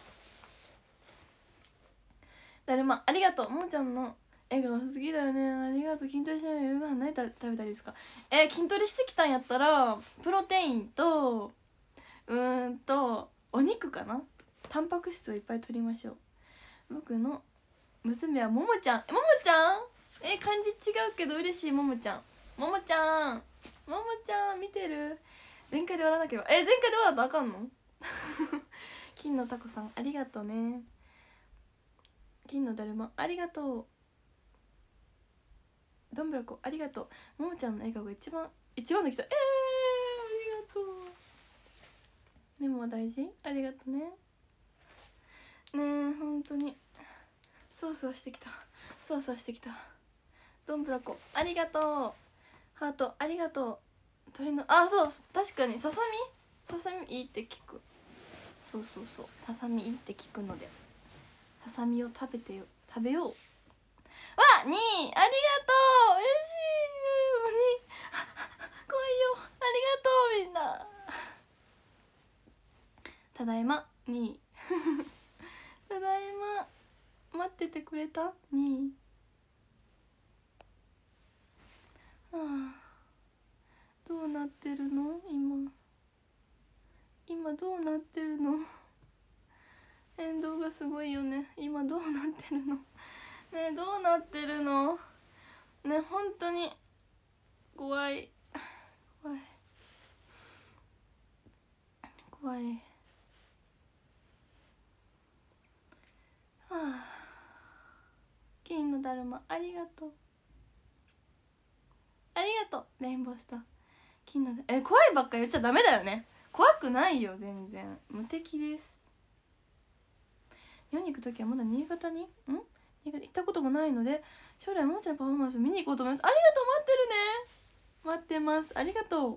だるまありがとう。ももちゃんの笑顔好きだよね、ありがとう。筋トレしながら夜ご飯何食べたりですか。筋トレしてきたんやったらプロテインとお肉かな。タンパク質をいっぱい取りましょう。僕の娘はももちゃん。ももちゃん漢字違うけど嬉しい。ももちゃん、ももちゃん、ももちゃん見てる。全開で笑わなければ。全開で笑ったらあかんの金のタコさんありがとうね。金のだるまありがとう。どんぶらこありがとう。ももちゃんの笑顔が一番できた。ありがとう。メモは大事、ありがとうね。ねえ本当にそわそわしてきた、そわそわしてきた。どんぶらこありがとう。ハートありがとう。鳥のそう、確かにささみいいって聞く。そうささみいいって聞くのでささみを食べよう。2位ありがとう、嬉しい。2来いよ、ありがとうみんな。ただいま2位ただいま、待っててくれた2位。どうなってるの今どうなってるの。 変動がすごいよね。今どうなってるのね。どうなってるのね。本当に怖い怖い怖い。はあ、金のだるまありがとう、ありがとう。レインボースター金の怖いばっか言っちゃダメだよね。怖くないよ全然、無敵です。日本に行く時はまだ新潟に新潟行ったこともないので、将来ももちゃんのパフォーマンス見に行こうと思います。ありがとう、待ってるね、待ってます、ありがと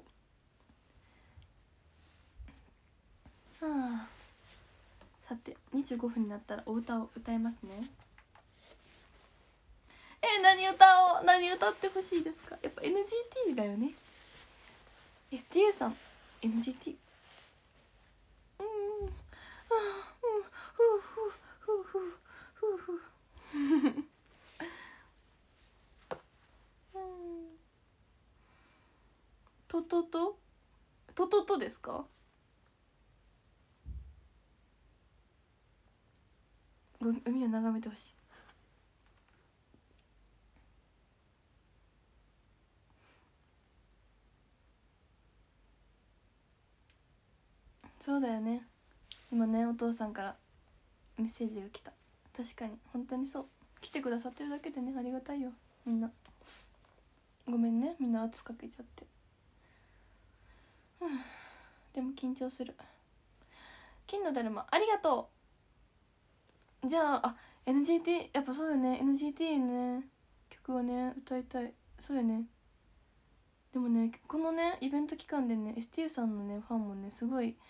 う。はあ、さて25分になったらお歌を歌いますね。何歌おう、何歌ってほしいですか。やっぱ NGT だよね。 STU さん NGT。 ふうふうふうふうふうふうトトトトトトですか。海を眺めてほしい。そうだよね。今ねお父さんからメッセージが来た。確かに本当にそう、来てくださってるだけでねありがたいよ。みんなごめんね、みんな圧かけちゃって。でも緊張する。金のだるまありがとう。じゃあNGT やっぱそうよね。 NGT ね曲をね歌いたい。そうよね。でもねこのねイベント期間でね STU さんのねファンもねすごい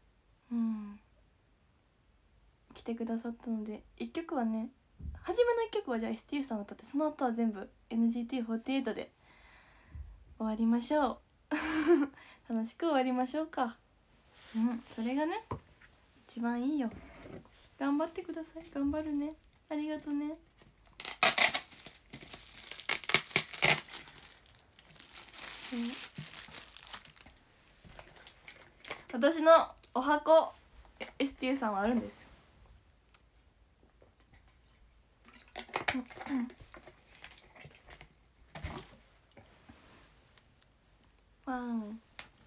来てくださったので、1曲はね初めの1曲はじゃあ STU さんを歌って、その後は全部 NGT48 で終わりましょう楽しく終わりましょうか。それがね一番いいよ。頑張ってください。頑張るね。ありがとね。私のお箱 STU さんはあるんです。ワン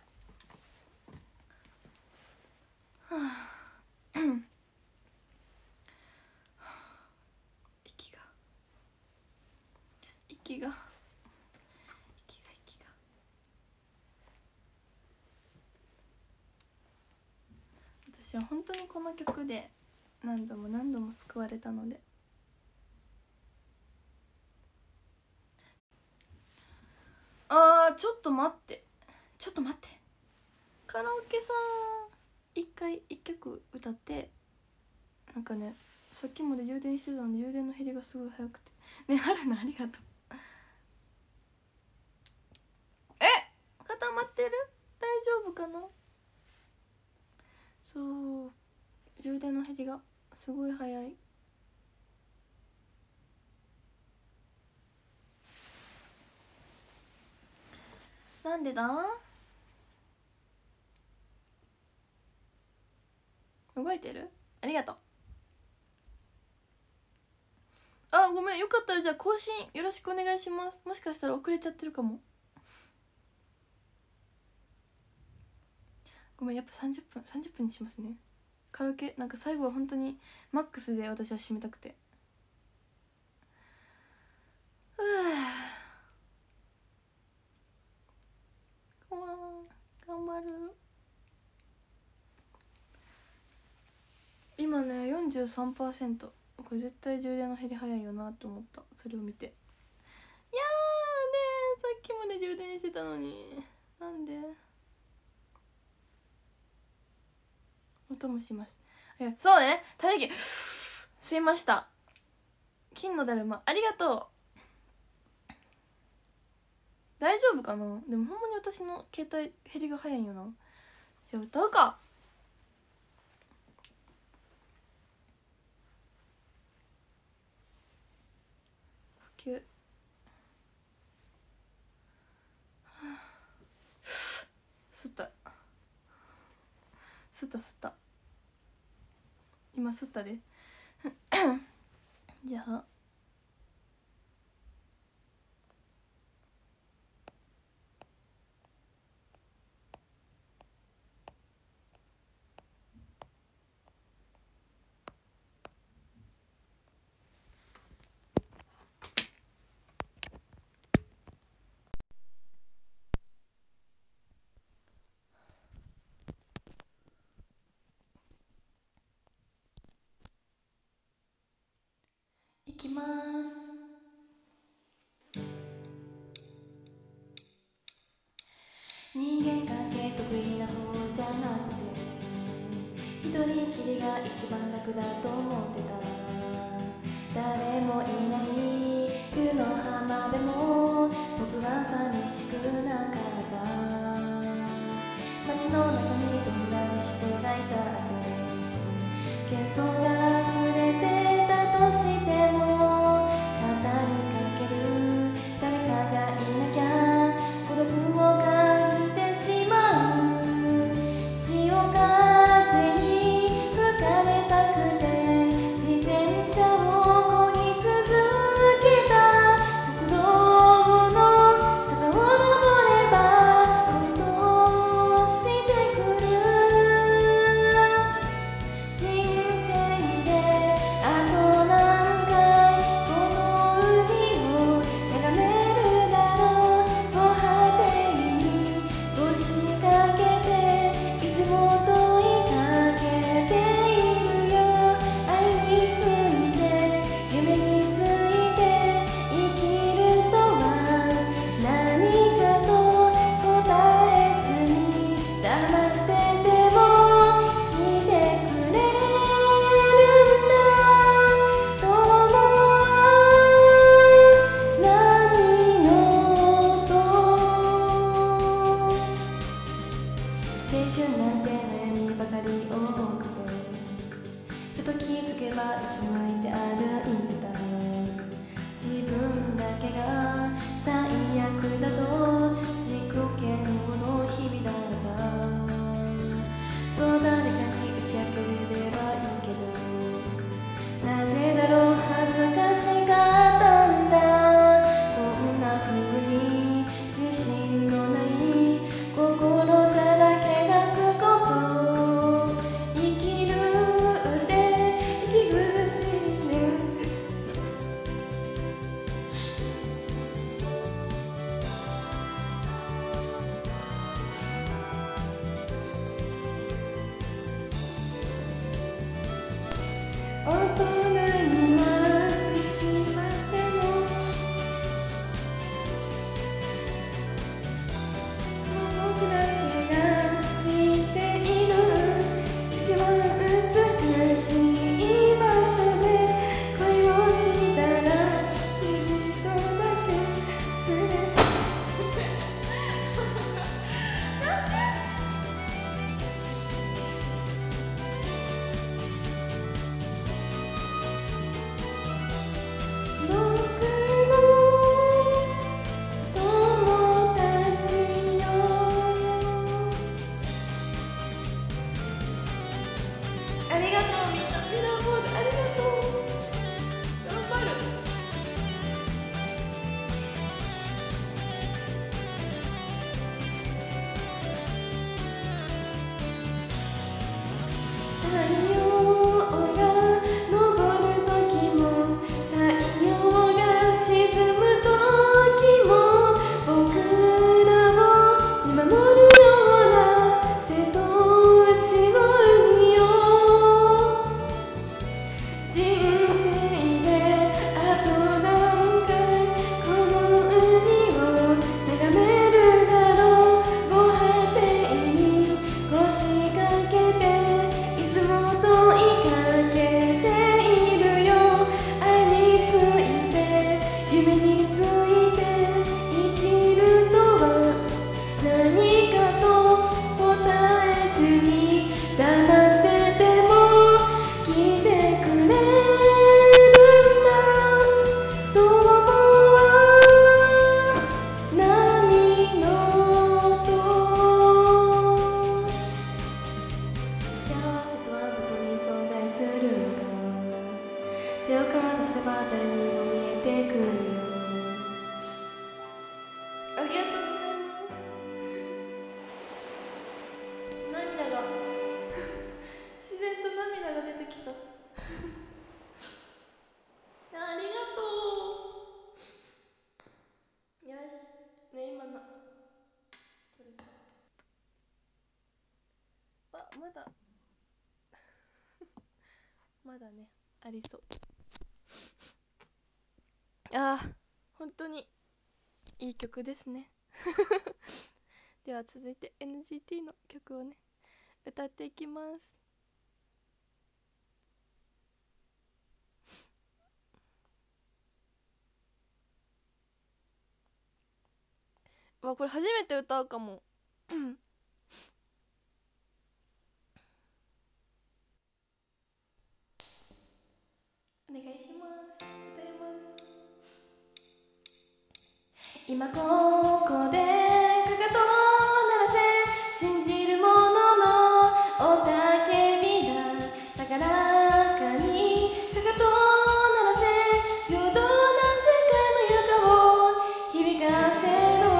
息が私は本当にこの曲で何度も何度も救われたので。ちょっと待ってちょっと待って、カラオケさん一曲歌って、なんかねさっきまで充電してたのに充電の減りがすごい早くてね。春菜ありがとう。固まってる？大丈夫かな。そう充電の減りがすごい早い。なんでだ。動いてる？ありがとう。ごめん、よかったらじゃあ更新よろしくお願いします。もしかしたら遅れちゃってるかも。ごめん、やっぱ30分にしますね。カラオケなんか最後は本当にマックスで私は締めたくて。頑張る。今ね 43%。 これ絶対充電の減り早いよなと思った、それを見て。いやーねー、さっきまで充電してたのになんで。音もします。そうだね、ため息吸いました。金のだるまありがとう。大丈夫かな。でもほんまに私の携帯減りが早いんよな。じゃあ歌うか。呼吸吸った。 今吸ったでじゃあいきます。人間関係得意な方じゃなくて一人きりが一番楽だと思ってた。誰もいない冬の浜辺も僕は寂しくなかった。街の中にどんな人がいたって喧騒が溢れてたとしても語りかける誰かがいなきゃ孤独を感じてしまう。潮風に吹かれたくて自転車を漕ぎ続けた。国道の坂を登ればほっとしてくる。人生手をかざせば誰にも見えてくるよ。ありがとうございます。涙が自然と涙が出てきた。ありがとう。よしね、今のこれさまだまだねありそう。本当にいい曲ですね。では続いて NGT の曲をね歌っていきます。これ初めて歌うかも。お願いします。歌います。今ここでかかとを鳴らせ、信じる者の雄たけびだ。高らかにかかとを鳴らせ、平等な世界の床を響かせろ。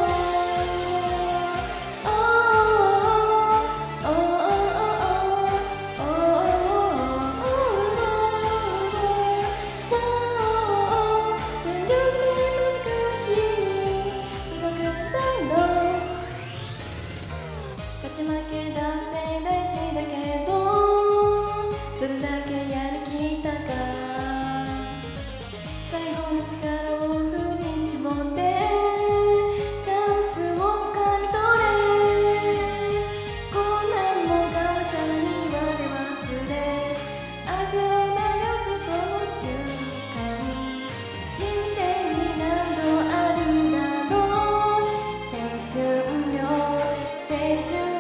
勝ち負けだって大事だけど、どれだけやりきったか。最後の力を振り絞ってチャンスをつかみ取れ。こんなにもがむしゃらに我忘れ、汗を流すこの瞬間、人生に何度あるだろう。青春よ青春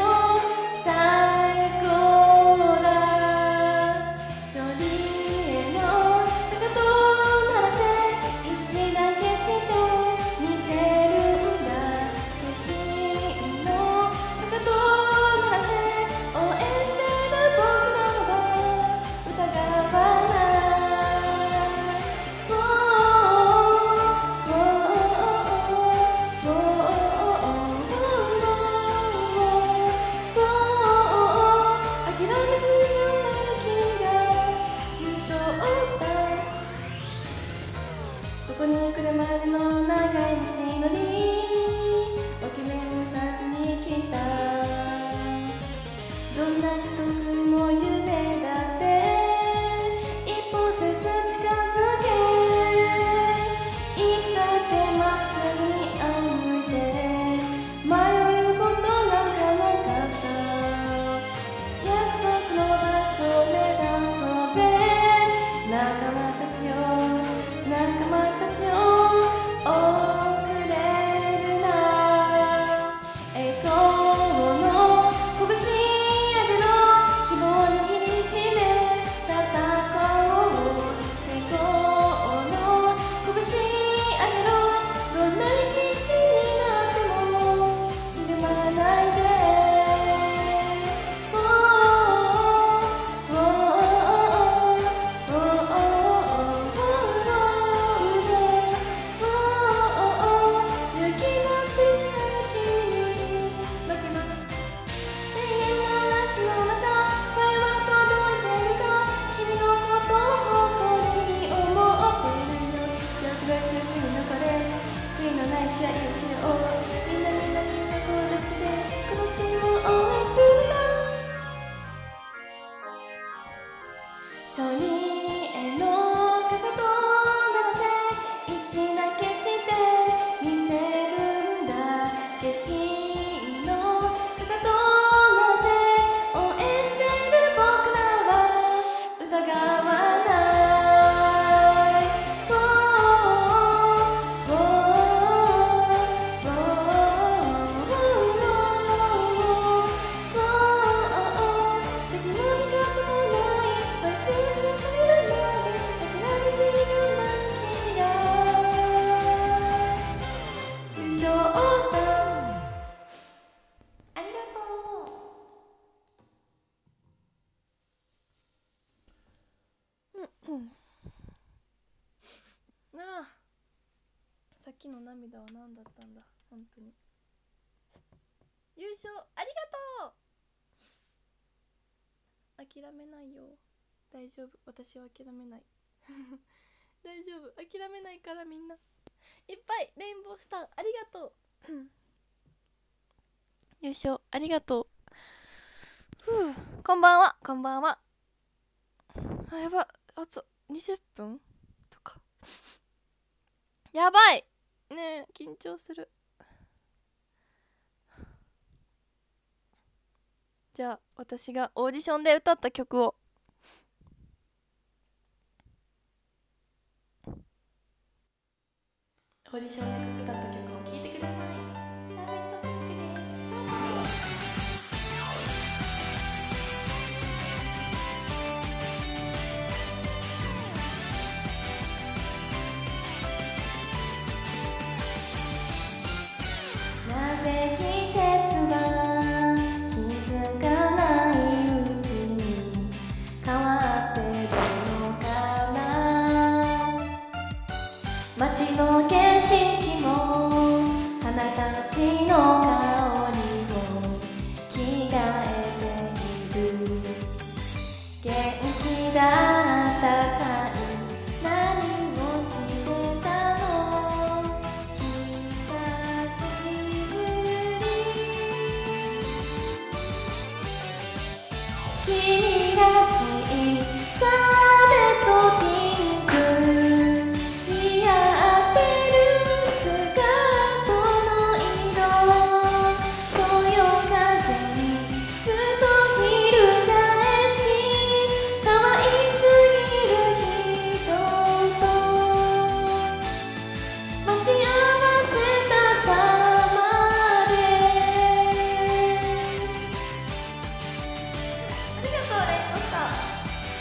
ここに来るまでの長い道のり、分け目を打たずに来た。どんなに遠くも夢だって一歩ずつ近づけ。いつだってまっすぐに歩いて迷うことなんかなかった。約束の場所を目指そうぜ。仲間たちよ仲間たちを遅れるな。栄光の拳上げろ、希望に握りしめ戦おう。栄光の拳上げろ、どんなにピンチになってもひるまないで。 時の涙は何だったんだ本当に。優勝ありがとう。諦めないよ、大丈夫、私は諦めない大丈夫、諦めないから。みんないっぱいレインボースターありがとう優勝ありがとう。こんばんは、こんばんは。あ、やば、あと20分とかやばいねえ、緊張する。じゃあ私がオーディションで歌った曲をオーディションで歌った曲を聴いてください。シャーベットピンクです。なぜ季節が気づかないうちに変わってるのかな。街の景色も花たちの香りを着替えている。元気だったかい、何をしてたの、久しぶり。君らしいシャーベットピンク、似合ってるスカートの色、そよ風に裾翻し、可愛すぎる人と待ち合わせたさまで。ありがとうレイコスター。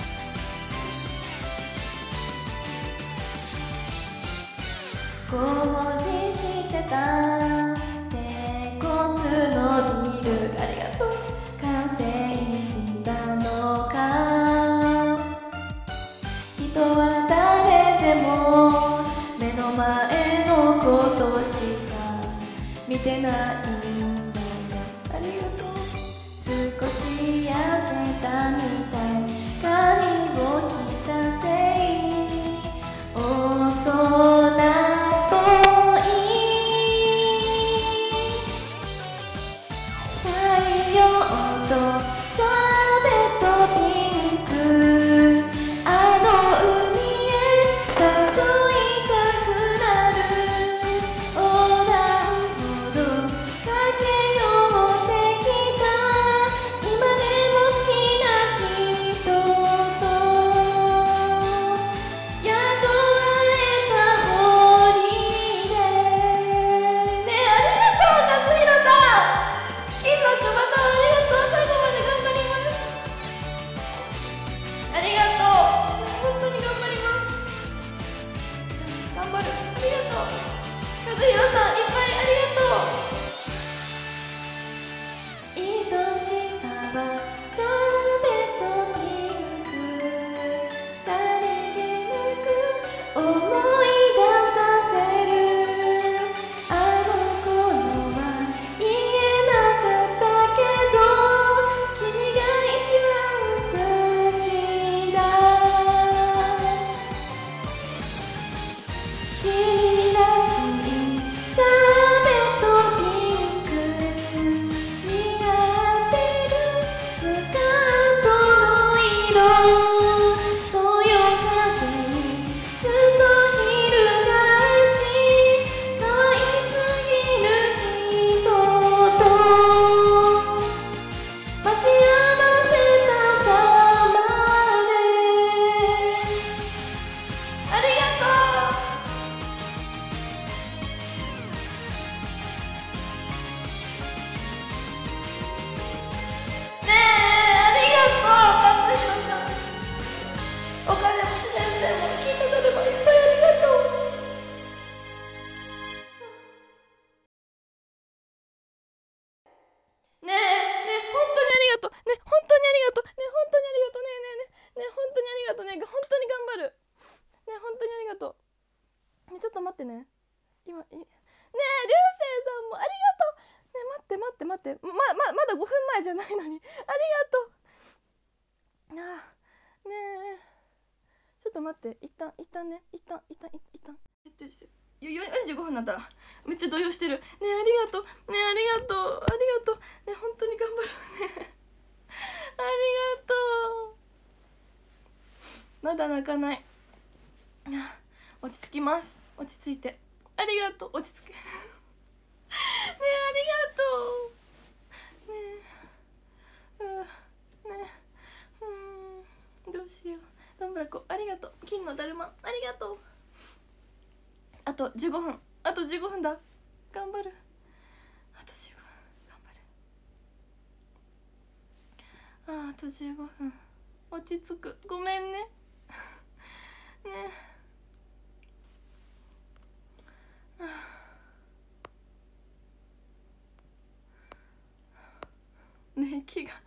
工事してた鉄骨のビル、ありがとう、完成したのか。人は誰でも目の前のことしか見てないんだよ。ありがとう。少し痩せたみたい、髪を切ったせい、大人っぽい。太陽とシャーベットピンク、あの海へ誘いたくなる。横断歩道駆け寄ってきた、今でも好きな人とやっと会えたホリデー。ねえ、ありがとう和弘さん、金のくまたありがとう、最後まで頑張ります。ありがとう、本当に頑張ります。頑張る、ありがとう和弘さん、いっぱいありがとう。愛しさはシャーベットピンク、さりげなく思い出させる。あの頃は言えなかったけど、君が一番好きだ。君らしいシャーベットピンク、似合ってるスカートの色、そよ風に裾翻し、可愛すぎる人と待ち合わせたさまで。ありがとう。ねえ、ありがとう和弘さん。お金持ち先生も聞いてくればいっぱいありがとう。ねえねえ、本当にありがとうね、本当にありがとうね、本当にありがとうね。えねえねえねえ、本当にありがとうね、本当に頑張るね、本当にありがとうね。ちょっと待ってね、 今ねえ、流星さんもありがとう。ねえ、待って待って待って、まだ5分前じゃないのにありがとう。ねえ、ちょっと待って、一旦ね、一旦45分になったらめっちゃ動揺してる。ねえ、ありがとう。ねえ、ありがとう、ありがとう。ねえ、本当に頑張るねありがとう。まだ泣かない。落ち着きます。落ち着いて。ありがとう。落ち着けねえ、ありがとう。ねえ、ねえ、どうしよう。どんぶらこありがとう。金のだるまありがとう。あと15分、あと15分だ。頑張る。あと15分頑張る。あと15分落ち着く。ごめんねねえねえ、息が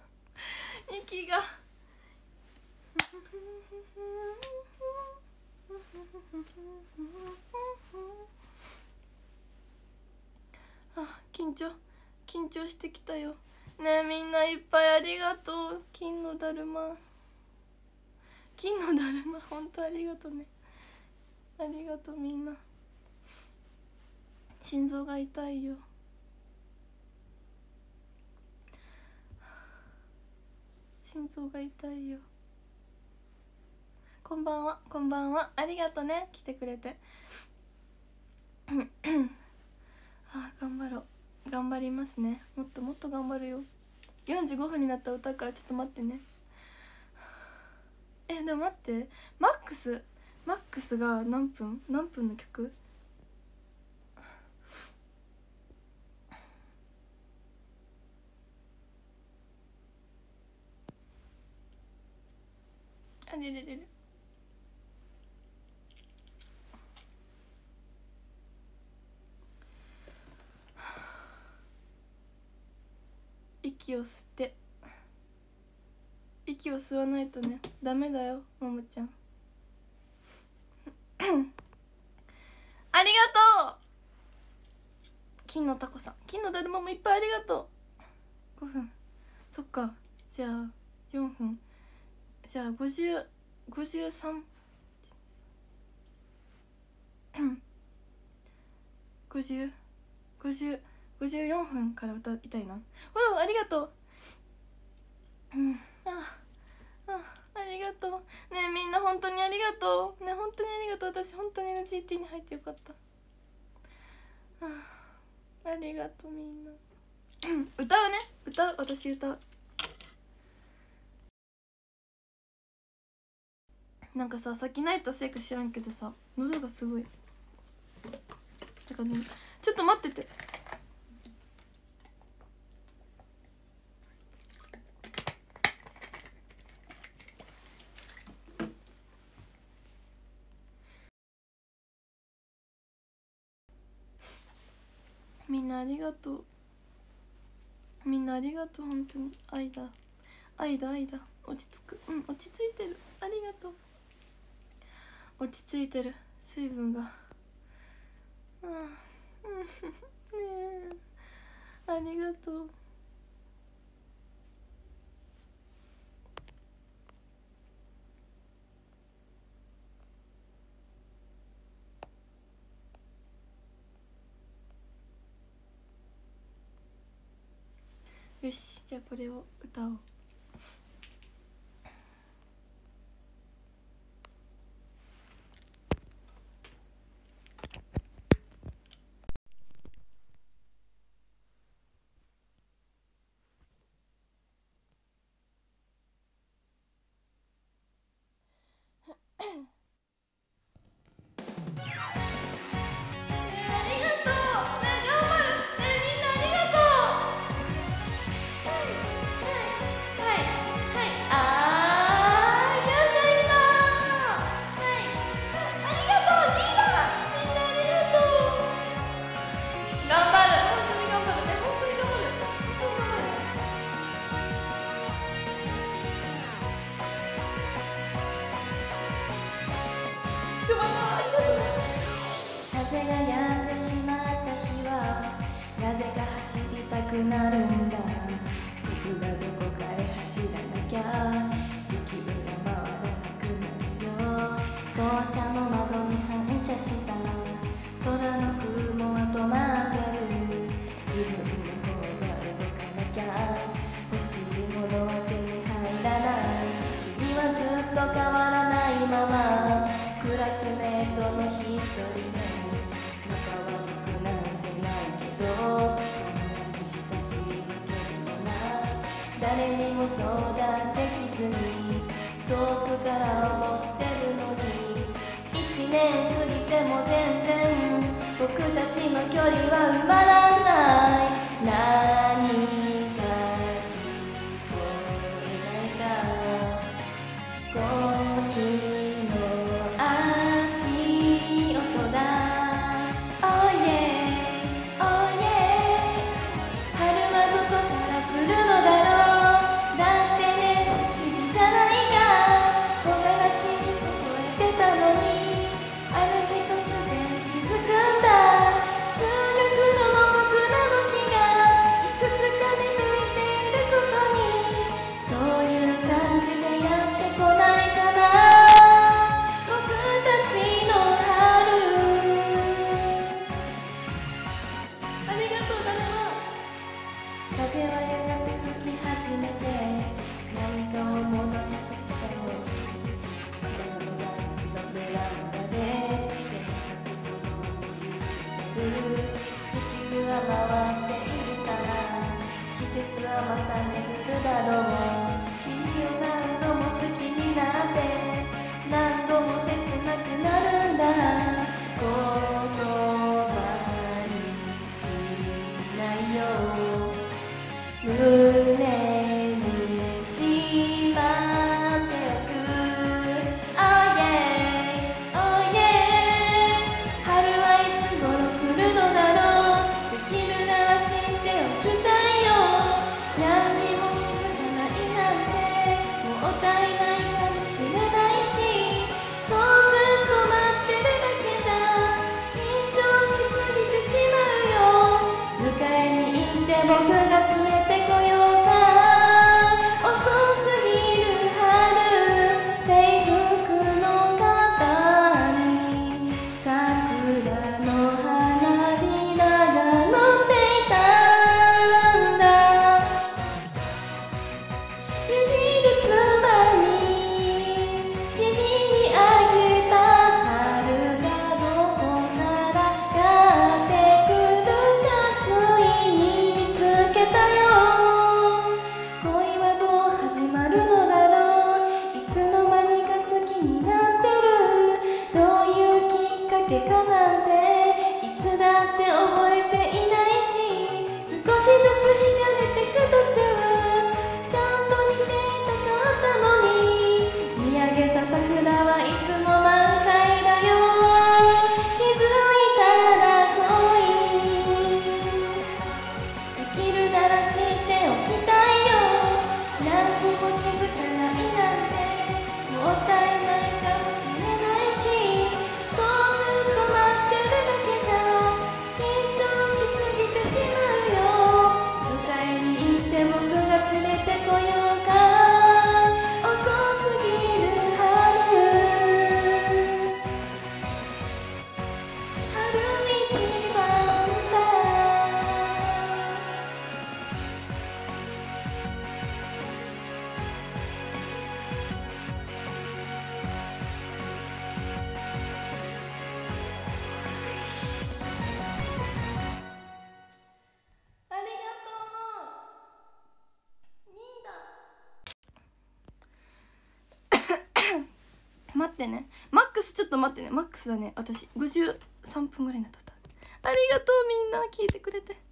あ、緊張してきたよ。ねえ、みんないっぱいありがとう。金のだるまほんとありがとうね。ありがとうみんな。心臓が痛いよ。心臓が痛いよ。こんばんは、こんばんは。ありがとね、来てくれて頑張ろう。頑張りますね。もっともっと頑張るよ。45分になったら歌うから、ちょっと待ってね。でも待って、マックスが何分の曲？あれれれれ、息を吸って、息を吸わないとね、ダメだよ、ももちゃんありがとう。金のタコさん、金のだるまもいっぱいありがとう。5分、そっか。じゃあ4分、じゃあ53 54分から歌いたいな。フォローありがとう。ありがとうねえ、みんな本当にありがとうね。本当にありがとう。私本当に NGT に入ってよかった。ありがとうみんな歌うね、私歌う。なんかさ、さっき泣いたせいか知らんけどさ、喉がすごい。だからね、ちょっと待ってて。みんなありがとう。みんなありがとう。本当に愛だ。落ち着く。落ち着いてる。ありがとう。落ち着いてる。水分がねえ、ありがとう。よし、じゃあこれを歌おう。チャ風が止んでしまった日はなぜか走りたくなるんだ。僕がどこかへ走らなきゃ地球が回らなくなるよ。校舎の窓に反射した空の雲は止まってる。自分の方が動かなきゃ欲しいものは手に入らない。君はずっと変わらないままクラスメートの一人で仲悪くなんてないけど、そんなに親しいわけでもない。誰にも相談できずに遠くから思ってるのに、1年過ぎても全然僕たちの距離は埋まらない。何か聞こえないか、恋の足音だ。Oh yeah, oh yeah、 春はどこから来るのだろう。だってね、不思議じゃないか。木枯らしに凍えてたのにある日突然気づくんだ。通学路の桜の木がいくつか芽吹いていることに、そういう感じでやってこないかな、僕たちの春。ありがとう。誰も風はやがて吹き始めて何かを思い出したように、僕の団地のベランダで洗濯物を揺れてる。地球は回っているから季節はまた巡るだろう。君を何度も好きになって何度も切なくなるんだ。言葉にしないよ、胸にしまっておく。 Oh yeah, oh yeah、 春はいつ頃来るのだろう。できるなら知っておきたいよ。何にも気づかないなんてもったいないかもしれないし、そうずっと待ってるだけじゃ緊張しすぎてしまうよ。迎えに行って僕が連れてこようか。遅すぎる春、制服の肩に桜の花びらが乗っていたんだ。指でつまみ君にあげた春がどこからやってくるかついに見つけたよ。恋はどう始まるのだろう。いつの間にか好きになってる。どういうきっかけかなんていつだって覚えていないし、少しずつ惹かれてく途中ちゃんと見ていたかったのに、見上げた桜はいつも満開だよ。気づいたら恋できるなら知っておきたいよ。何にも気づかないなんてもったいないかもしれないし、そうずっと待ってるだけじゃ緊張しすぎてしまうよ。迎えに行って僕が連れてこようか。遅すぎる春、春一番だ。ありがとう。2位だ。待ってね、マックスちょっと待ってね。マックスだね、私53分ぐらいになった。ありがとう、みんな聞いてくれて。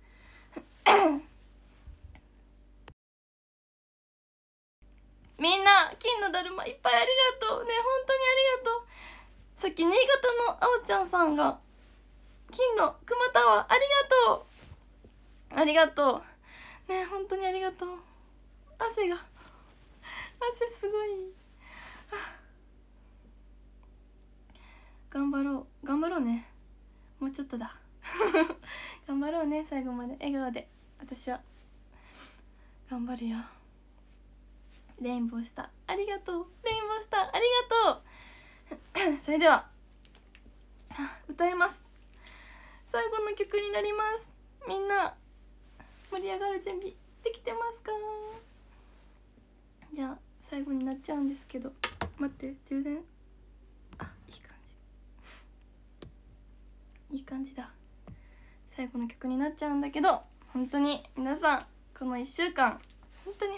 みんな金のだるまいっぱいありがとうね、本当にありがとう。さっき新潟のあおちゃんさんが金のくまタワーありがとう、ありがとうね、本当にありがとう。汗が汗すごい。頑張ろうね。 もうちょっとだ頑張ろうね、最後まで笑顔で。私は頑張るよ。レインボースターありがとう、レインボースターありがとうそれでは歌います。最後の曲になります。みんな盛り上がる準備できてますか？じゃあ最後になっちゃうんですけど、待って、充電、あ、いい感じ、いい感じだ。最後の曲になっちゃうんだけど、本当に皆さんこの1週間本当に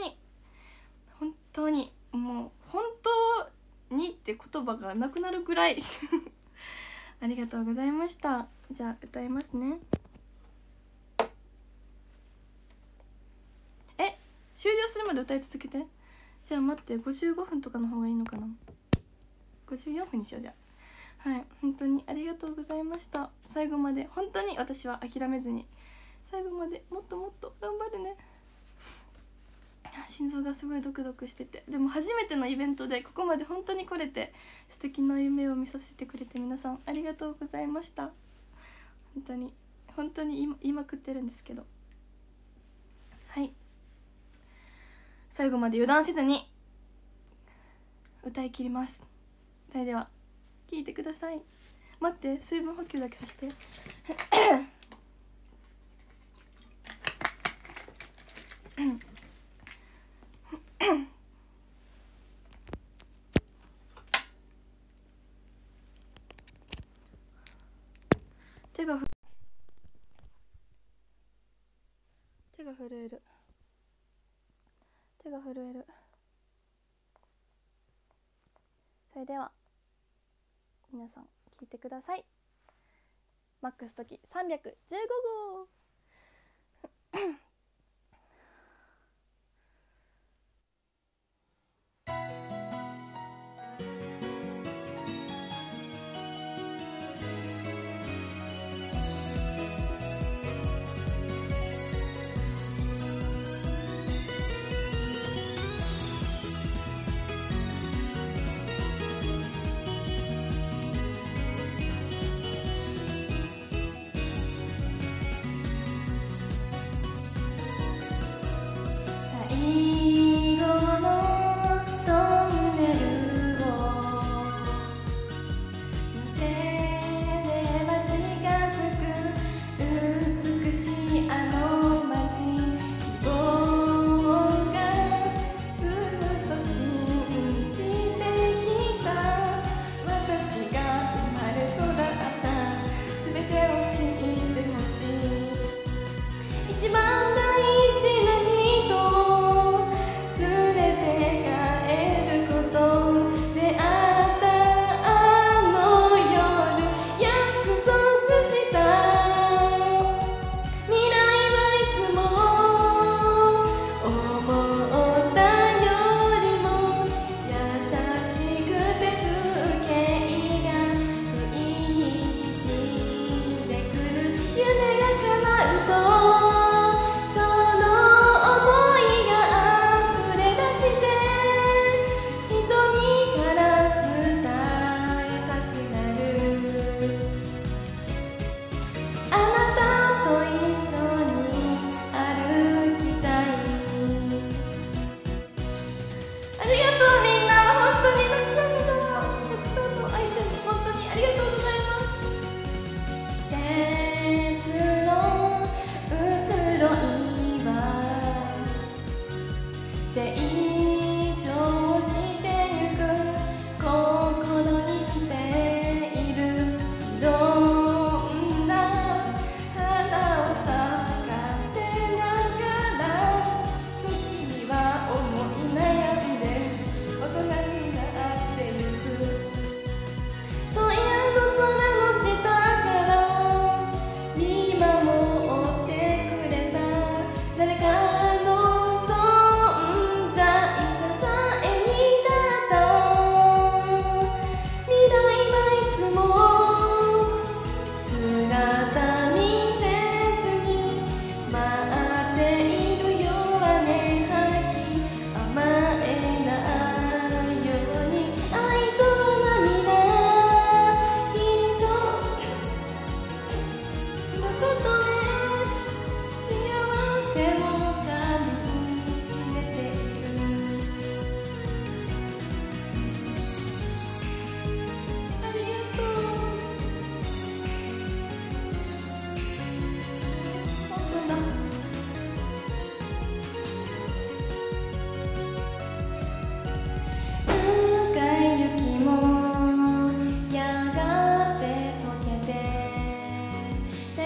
もう本当にって言葉がなくなるくらいありがとうございました。じゃあ歌いますね。終了するまで歌い続けて。じゃあ待って、55分とかの方がいいのかな。54分にしよう。じゃあはい、本当にありがとうございました。最後まで本当に私は諦めずに最後までもっともっと頑張るね。心臓がすごいドクドクしてて、でも初めてのイベントでここまで本当に来れて、素敵な夢を見させてくれて皆さんありがとうございました。本当に言いまくってるんですけど、はい、最後まで油断せずに歌い切ります。それでは聴いてください。待って、水分補給だけさせて手が震える。それでは皆さん聞いてください。マックス時315号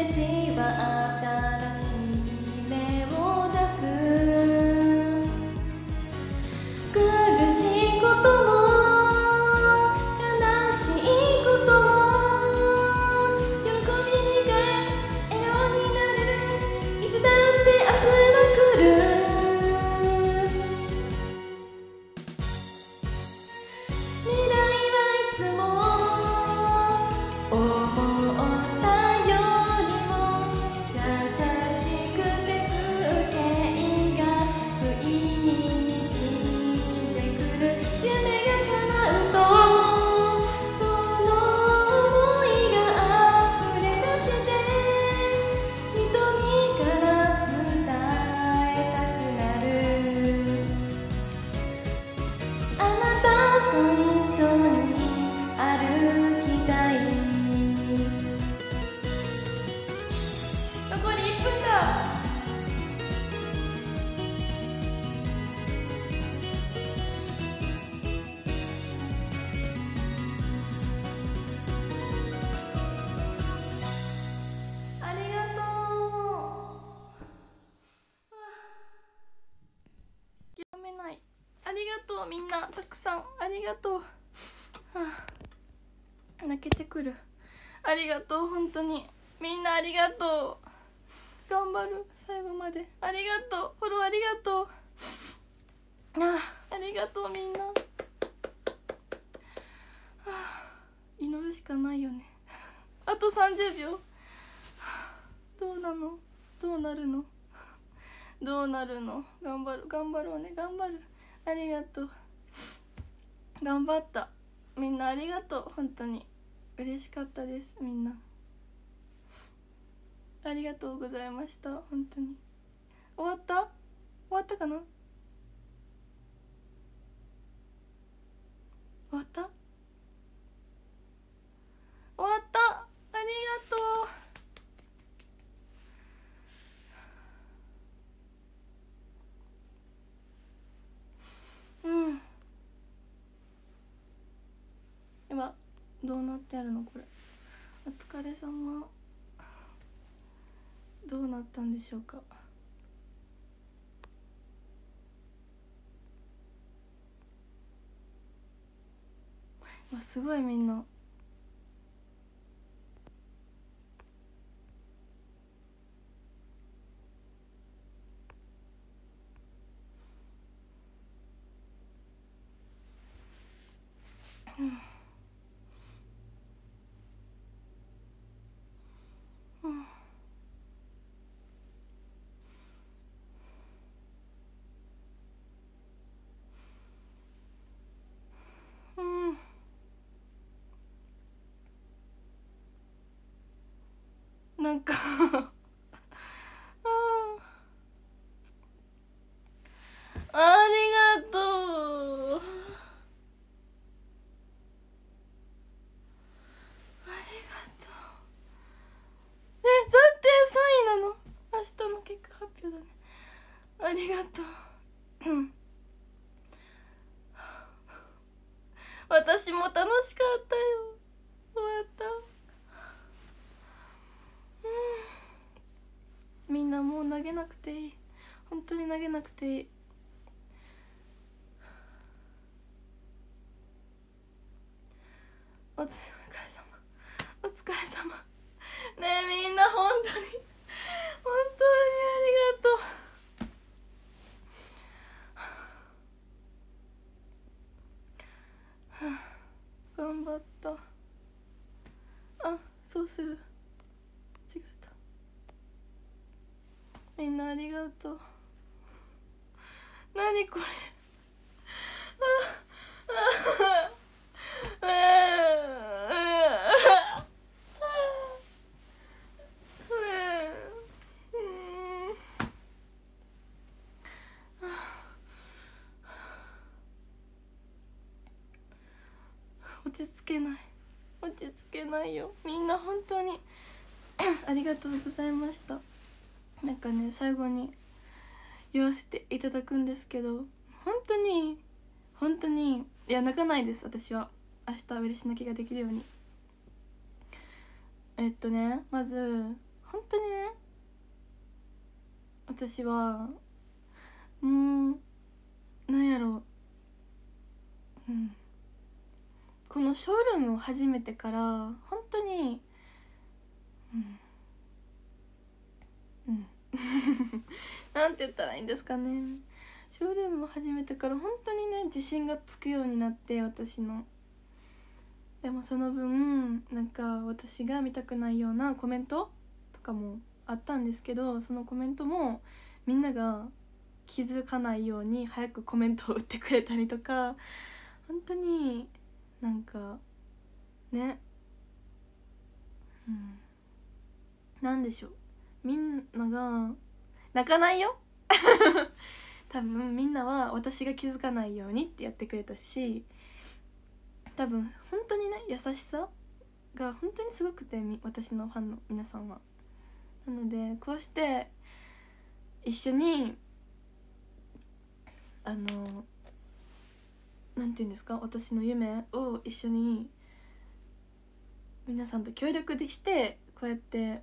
ージは新しい芽を出す。苦しいことも悲しいことも喜びに変え笑顔になれる。いつだって明日は来る。未来はいつも思ったよりも優しくて風景が不意ににじんでくる。夢が叶うとその想いが溢れ出して瞳から伝えたくなる。あなたと一緒に歩きたい。残り1分だ。ありがとう。諦めない。ありがとうみんな、たくさんありがとう。泣けてくる。ありがとう本当にみんな、ありがとう。頑張る最後まで。ありがとう。フォローありがとう。ありがとうみんな。祈るしかないよね。あと30秒。どうなの、どうなるの、どうなるの。頑張る、頑張ろうね、頑張る。ありがとう、頑張った。みんなありがとう。本当に嬉しかったです。みんなありがとうございました。本当に。終わった、終わったかな、終わった、終わった。ありがとう。今どうなってやるのこれ。お疲れ様。どうなったんでしょうか。すごいみんな。なんかありがとう。ありがとう。暫定3位なの。明日の結果発表だね。ありがとう。私も楽しかったよ。終わった。みんなもう投げなくていい。本当に投げなくていい。お疲れ様、お疲れ様。ねえみんな本当に本当にありがとう。頑張った。そうする。違った。みんなありがとう。何これ。落ち着けない、落ち着けないよ。みんな本当にありがとうございました。なんかね、最後に言わせていただくんですけど、本当に本当にいや、泣かないです。私は明日嬉し泣きができるように。まず本当にね、私はなんやろう、このショールームを始めてから本当になんて言ったらいいんですかね。ショールームを始めてから本当にね、自信がつくようになって、私の。でもその分なんか私が見たくないようなコメントとかもあったんですけど、そのコメントもみんなが気づかないように早くコメントを打ってくれたりとか、本当になんかね、なんでしょう、みんなが泣かないよ多分みんなは私が気づかないようにってやってくれたし、多分本当にね、優しさが本当にすごくて、私のファンの皆さんは。なのでこうして一緒になんていうんですか、私の夢を一緒に皆さんと協力でして、こうやって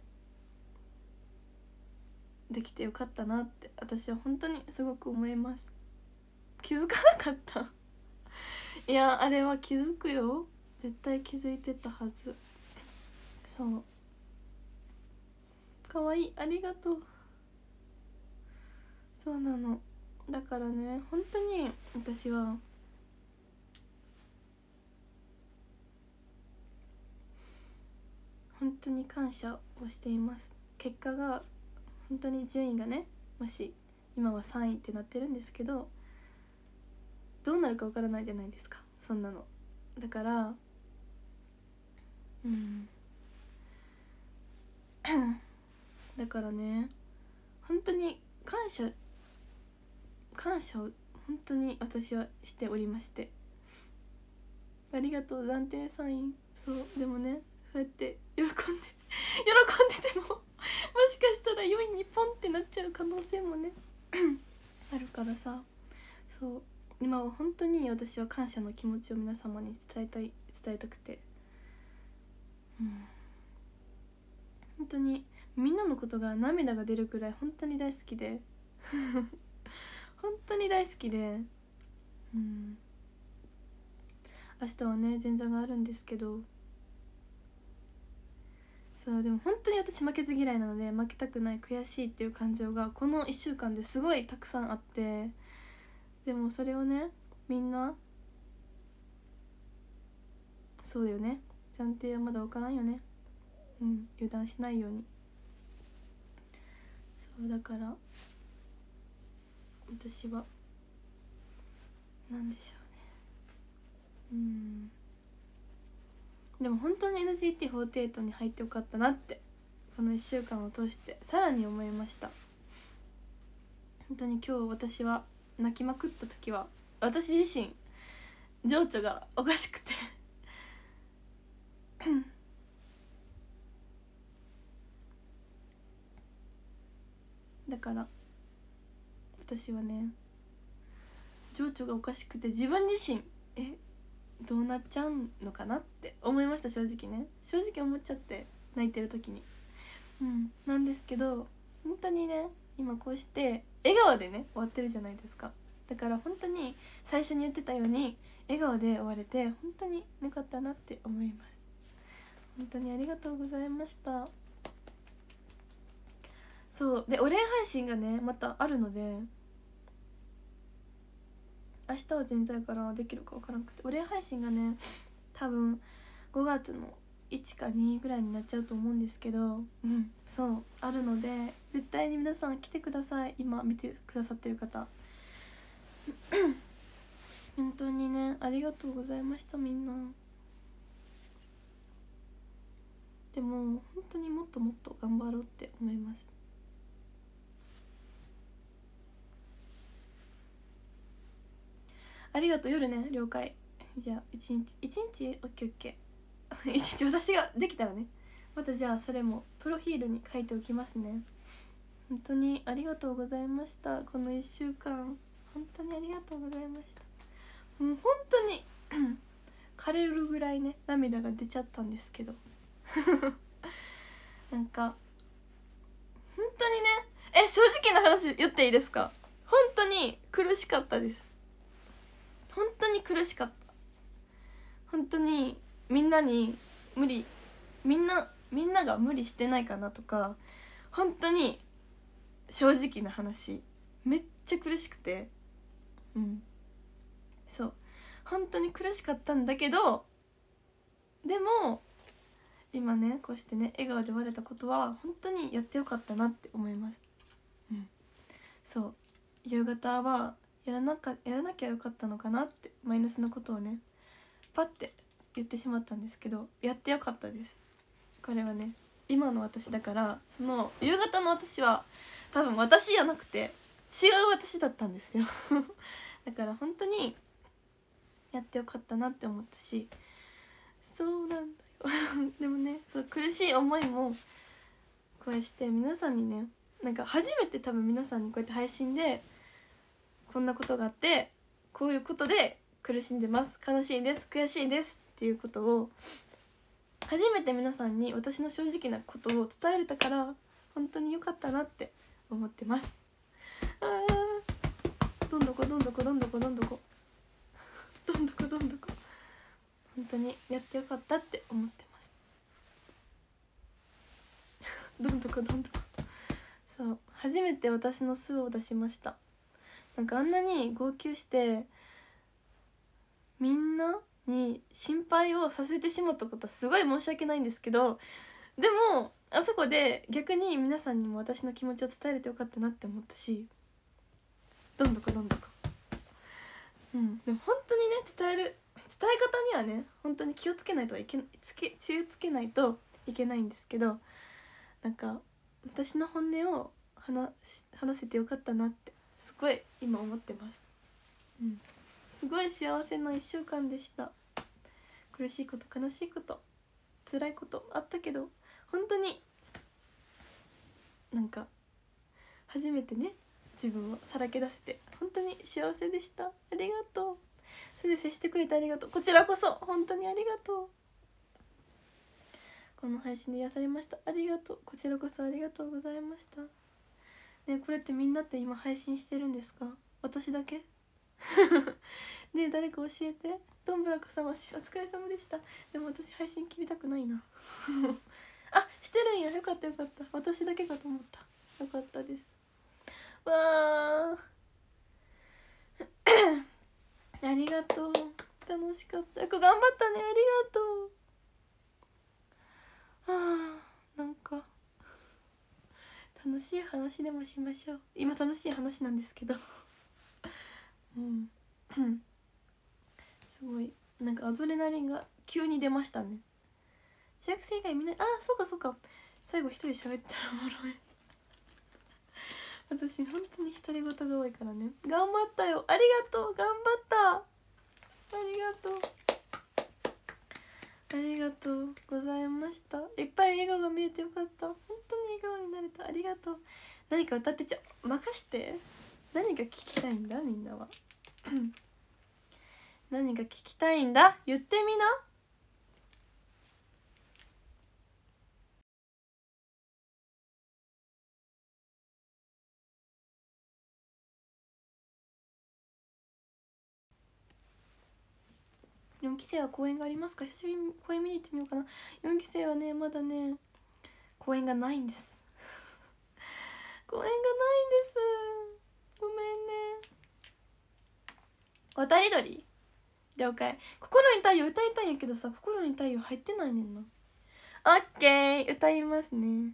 できてよかったなって私は本当にすごく思います。気づかなかったいや、あれは気づくよ、絶対気づいてたはず。そう、かわいい、ありがとう。そうなの、だからね、本当に私は本当に感謝をしています。結果が本当に順位がね、もし今は3位ってなってるんですけど、どうなるかわからないじゃないですか、そんなの。だからだからね、本当に感謝を本当に私はしておりまして、ありがとう暫定3位。そう、でもね、そうやって喜んでてももしかしたら4位にポンってなっちゃう可能性もねあるからさ、そう、今は本当に私は感謝の気持ちを皆様に伝えたくて、本当にみんなのことが涙が出るくらい本当に大好きで本当に大好きで、明日はね前座があるんですけど、そう、でも本当に私負けず嫌いなので、負けたくない、悔しいっていう感情がこの1週間ですごいたくさんあって、でもそれをね、みんなそうだよね、暫定はまだ分からんよね、油断しないように。そうだから私はなんでしょうね、でも本当に NGT48 に入ってよかったなってこの1週間を通してさらに思いました。本当に今日私は泣きまくった時は私自身情緒がおかしくてだから私はね、情緒がおかしくて自分自身どうなっちゃうのかなって思いました。正直思っちゃって、泣いてる時になんですけど、本当にね、今こうして笑顔でね終わってるじゃないですか。だから本当に最初に言ってたように笑顔で終われて本当に良かったなって思います。本当にありがとうございました。そうで、お礼配信がねまたあるので、明日は前座やからできるか分からなくて、お礼配信がね多分5月の1か2ぐらいになっちゃうと思うんですけど、そうあるので絶対に皆さん来てください。今見てくださってる方本当にねありがとうございました。みんなでも本当にもっともっと頑張ろうって思います。ありがとう。夜ね、了解。じゃあ一日オッケーオッケー一日私ができたらね、またじゃあそれもプロフィールに書いておきますね。本当にありがとうございました。この1週間本当にありがとうございました。もう本当に枯れるぐらいね涙が出ちゃったんですけどなんか正直な話言っていいですか？本当に苦しかったです。本当に苦しかった。本当にみんなにみんなが無理してないかなとか、本当に正直な話めっちゃ苦しくて、そう本当に苦しかったんだけど、でも今ねこうしてね笑顔で終われたことは本当にやってよかったなって思います。そう夕方はやらなきゃよかったのかなってマイナスのことをねパッて言ってしまったんですけど、やってよかったです。これはね今の私だから、その夕方の私は多分私じゃなくて違う私だったんですよだから本当にやってよかったなって思ったし、そうなんだよでもね、そう苦しい思いもこうして皆さんにね、なんか初めて多分皆さんにこうやって配信でこんなことがあってこういうことで苦しんでます、悲しいです、悔しいですっていうことを初めて皆さんに私の正直なことを伝えれたから、本当に良かったなって思ってます。どんどこどんどこどんどこどんどこどんどこどんどこ本当にやってよかったって思ってますどんどこどんどこそう初めて私の素を出しました。なんかあんなに号泣してみんなに心配をさせてしまったことはすごい申し訳ないんですけど、でもあそこで逆に皆さんにも私の気持ちを伝えれてよかったなって思ったし、どんどこどんどこでも本当にね伝え方にはね本当に気をつけないといけないんですけど、なんか私の本音を話せてよかったなってすごい今思ってます。すごい幸せな1週間でした。苦しいこと悲しいこと辛いことあったけど、本当になんか初めてね自分をさらけ出せて本当に幸せでした。ありがとう。それで接してくれてありがとう。こちらこそ本当にありがとう。この配信で癒されました。ありがとう。こちらこそありがとうございました。ね、これってみんなって今配信してるんですか？私だけねえ誰か教えて。どんぶらこさんはお疲れ様でした。でも私配信切りたくないなあ、してるんや。よかったよかった。私だけかと思った。よかったです。わーありがとう。楽しかった。よく頑張ったね。ありがとう。なんか楽しい話でもしましょう。今楽しい話なんですけどすごいなんかアドレナリンが急に出ましたね。中学生以外みんなそうかそうか、最後一人喋ったらおもろい私本当に独り言が多いからね。頑張ったよ。ありがとう。頑張った。ありがとう。ありがとうございました。いっぱい笑顔が見えてよかった。本当に笑顔になれた。ありがとう。何か歌って任して。何が聞きたいんだみんなは何が聞きたいんだ言ってみな。4期生は公演がありますか？久しぶりに公演見に行ってみようかな。4期生はねまだね公演がないんです公演がないんです。ごめんね。渡り鳥了解。心に太陽歌いたいんやけどさ、心に太陽入ってないねんな。オッケー歌いますね。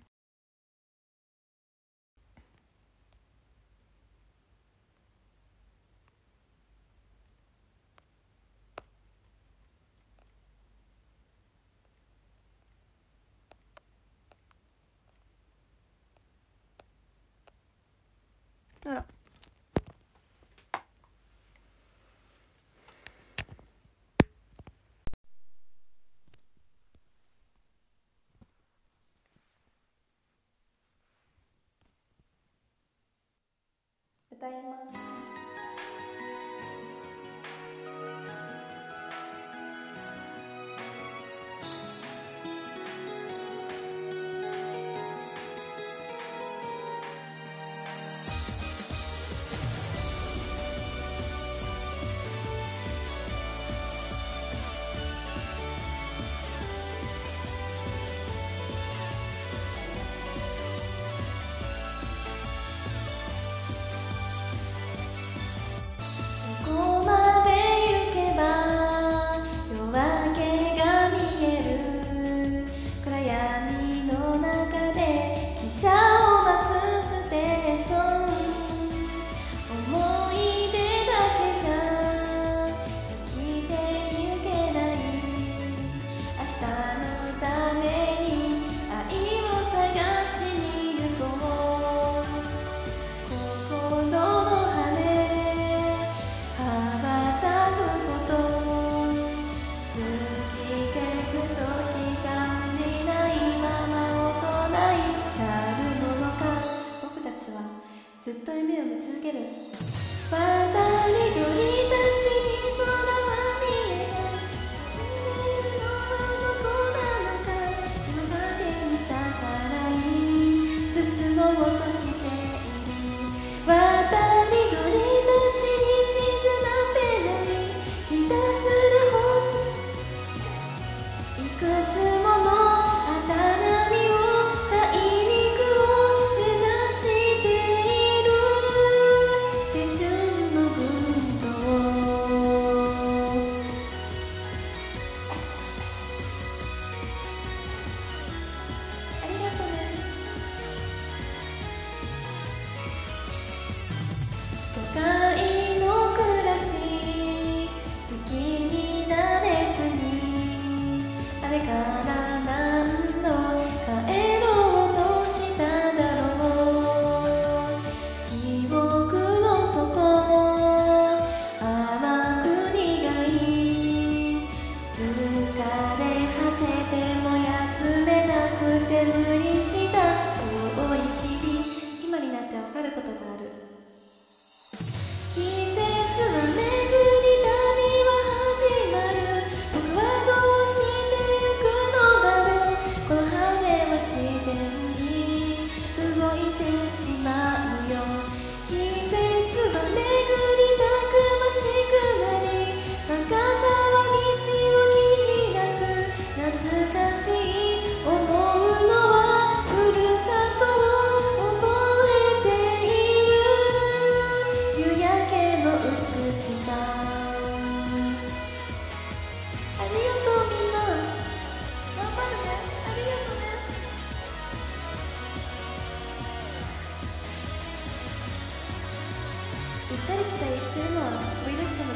あら歌います。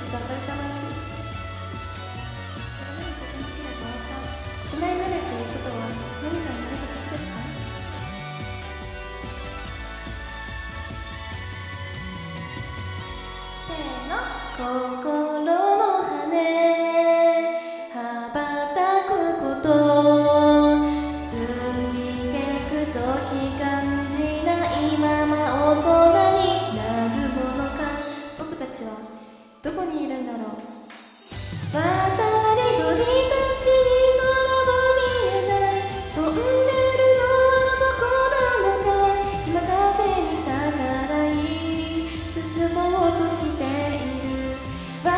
ちと明るかなうち。何と天気が変わった。大人になるっていうことは何かになれたことですか？せーの。心の羽羽ばたくこと、過ぎてくとき感じないまま大人になるものか。僕たちはどこにいるんだろう。渡り鳥たちに空は見えない。飛んでるのはどこなのか。今風に逆らい進もうとしている。私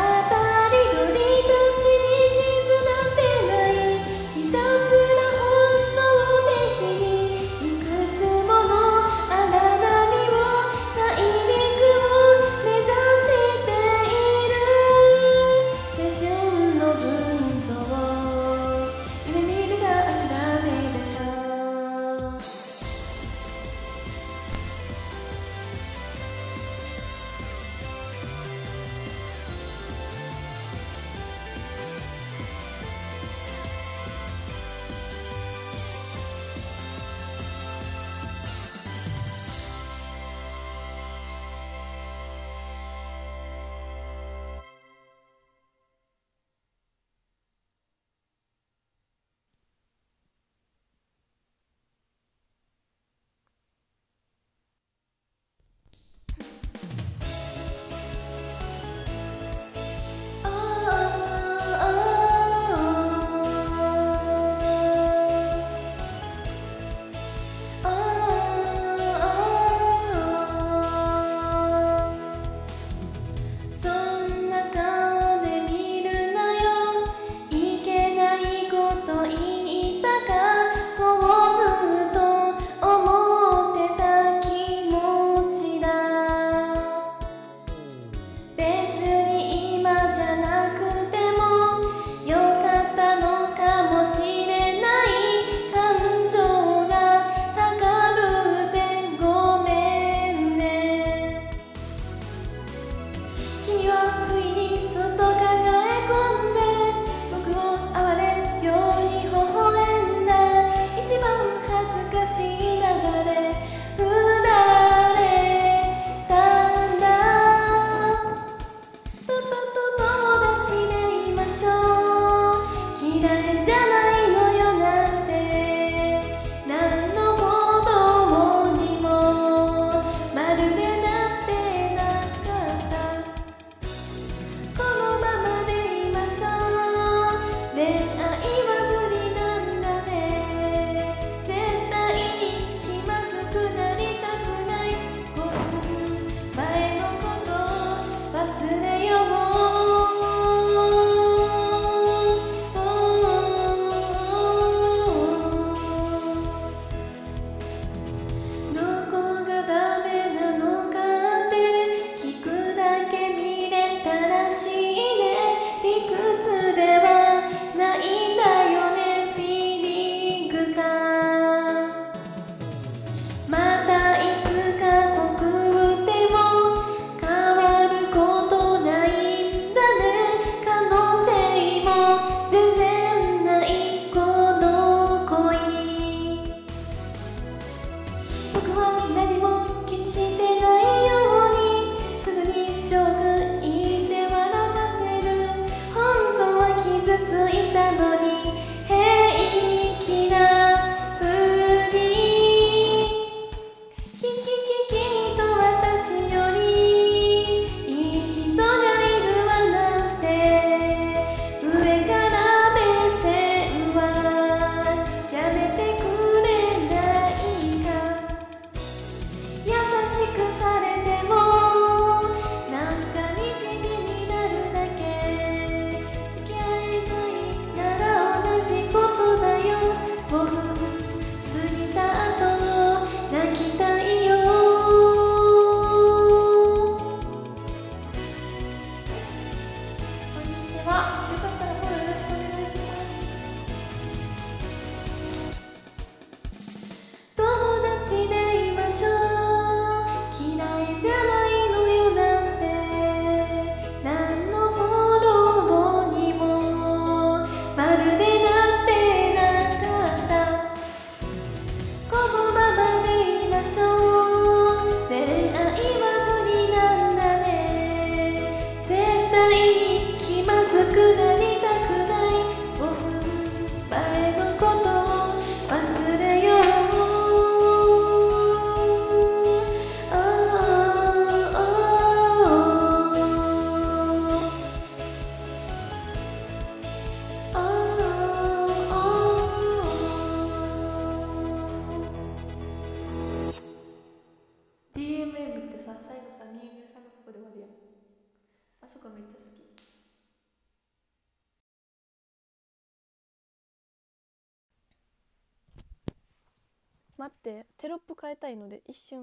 待って、テロップ変えたいので一瞬。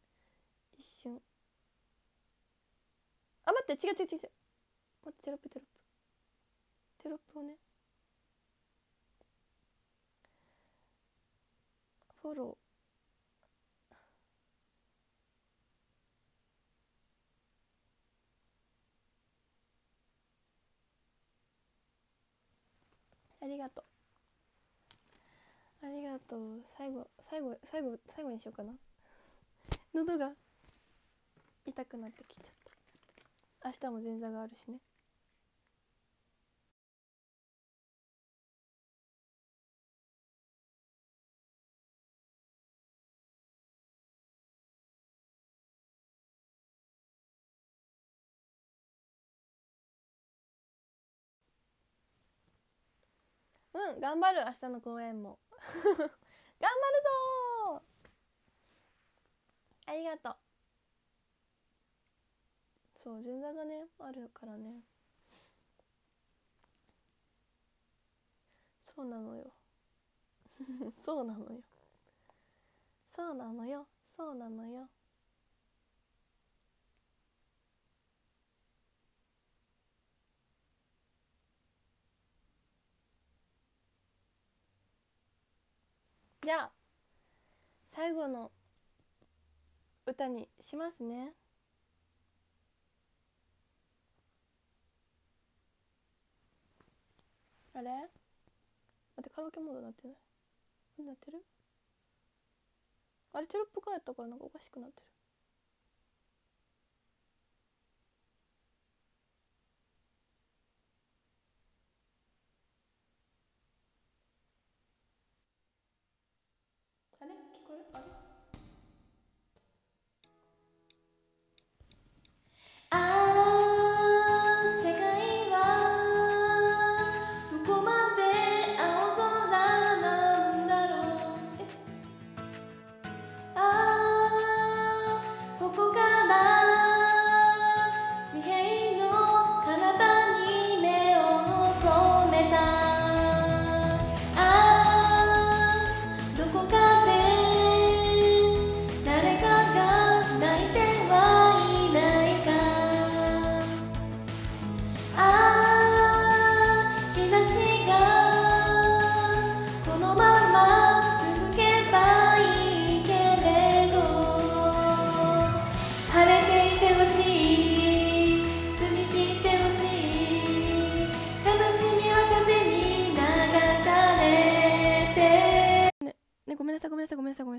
あ、待って、違う。待って、テロップをね、フォロー、ありがとう。最後にしようかな。喉が痛くなってきちゃった。明日も前座があるしね。うん、頑張る。明日の公演も頑張るぞー。ありがとう。そう、前座がねあるからね。そうなのよそうなのよ。じゃあ最後の歌にしますね。あれ待って、カラオケモードなってない？なってる？あれテロップ変えたからなんかおかしくなってる。あれ聞こえる？あれ？ 世界はどこまで青空なんだろう。ここから地平の彼方に目を染めた。どこかで誰かが泣いてはいないか。日差しがこのまま続けばいいけれど、晴れていてほしい、澄み切ってほしい、悲しみは風に流されて。 ね、ごめんなさい。 美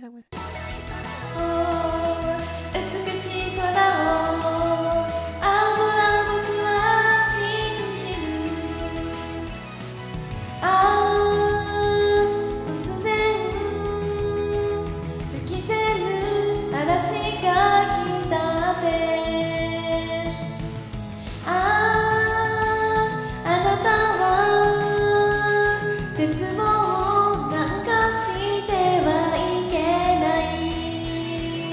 しい空を、青空僕は信じる。突然予期せぬ嵐が来たって。あなたは絶望なんかしてはいけない。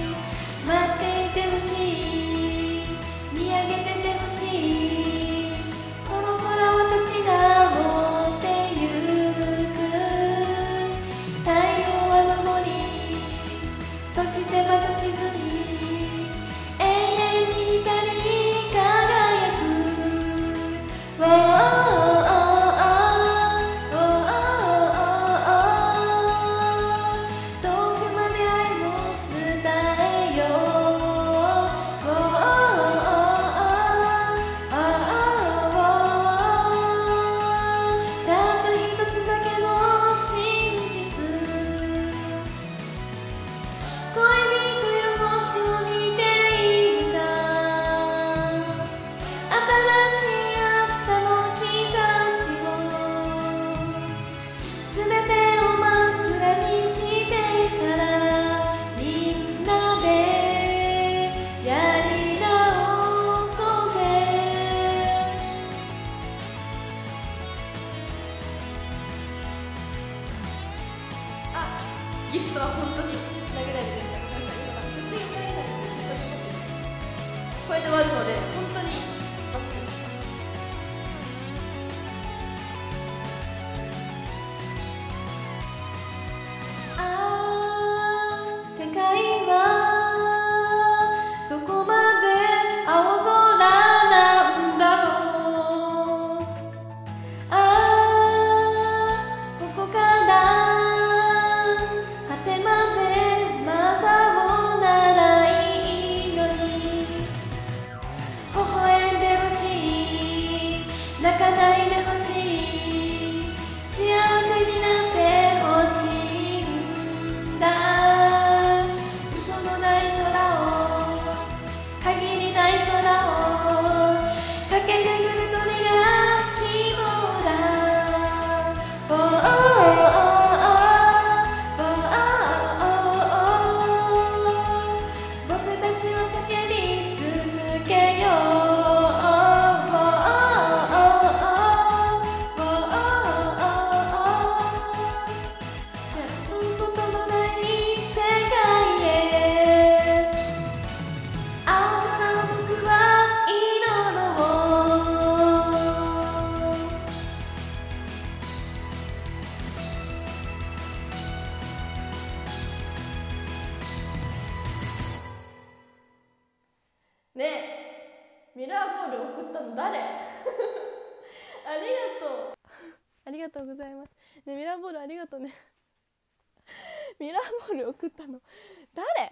待っていてほしい、見上げててほしい、この空を立ち直ってゆく。太陽は昇り、そしてまた沈み、永遠に光り輝く。遠くまで愛を伝えよう。たった一つだけの真実、恋人よ星を見ているか。新しい明日の兆しを全てを真っ暗にしてから、みんなでやり直そうぜ。 ギフトは本当に投げないでください。ごめんなさい。今設定が変えないのでちょっと待って。これで終わるので本当に罰です。 あミラーボール送ったの誰ありがとうありがとうございます。ね、ミラーボールありがとうねミラーボール送ったの誰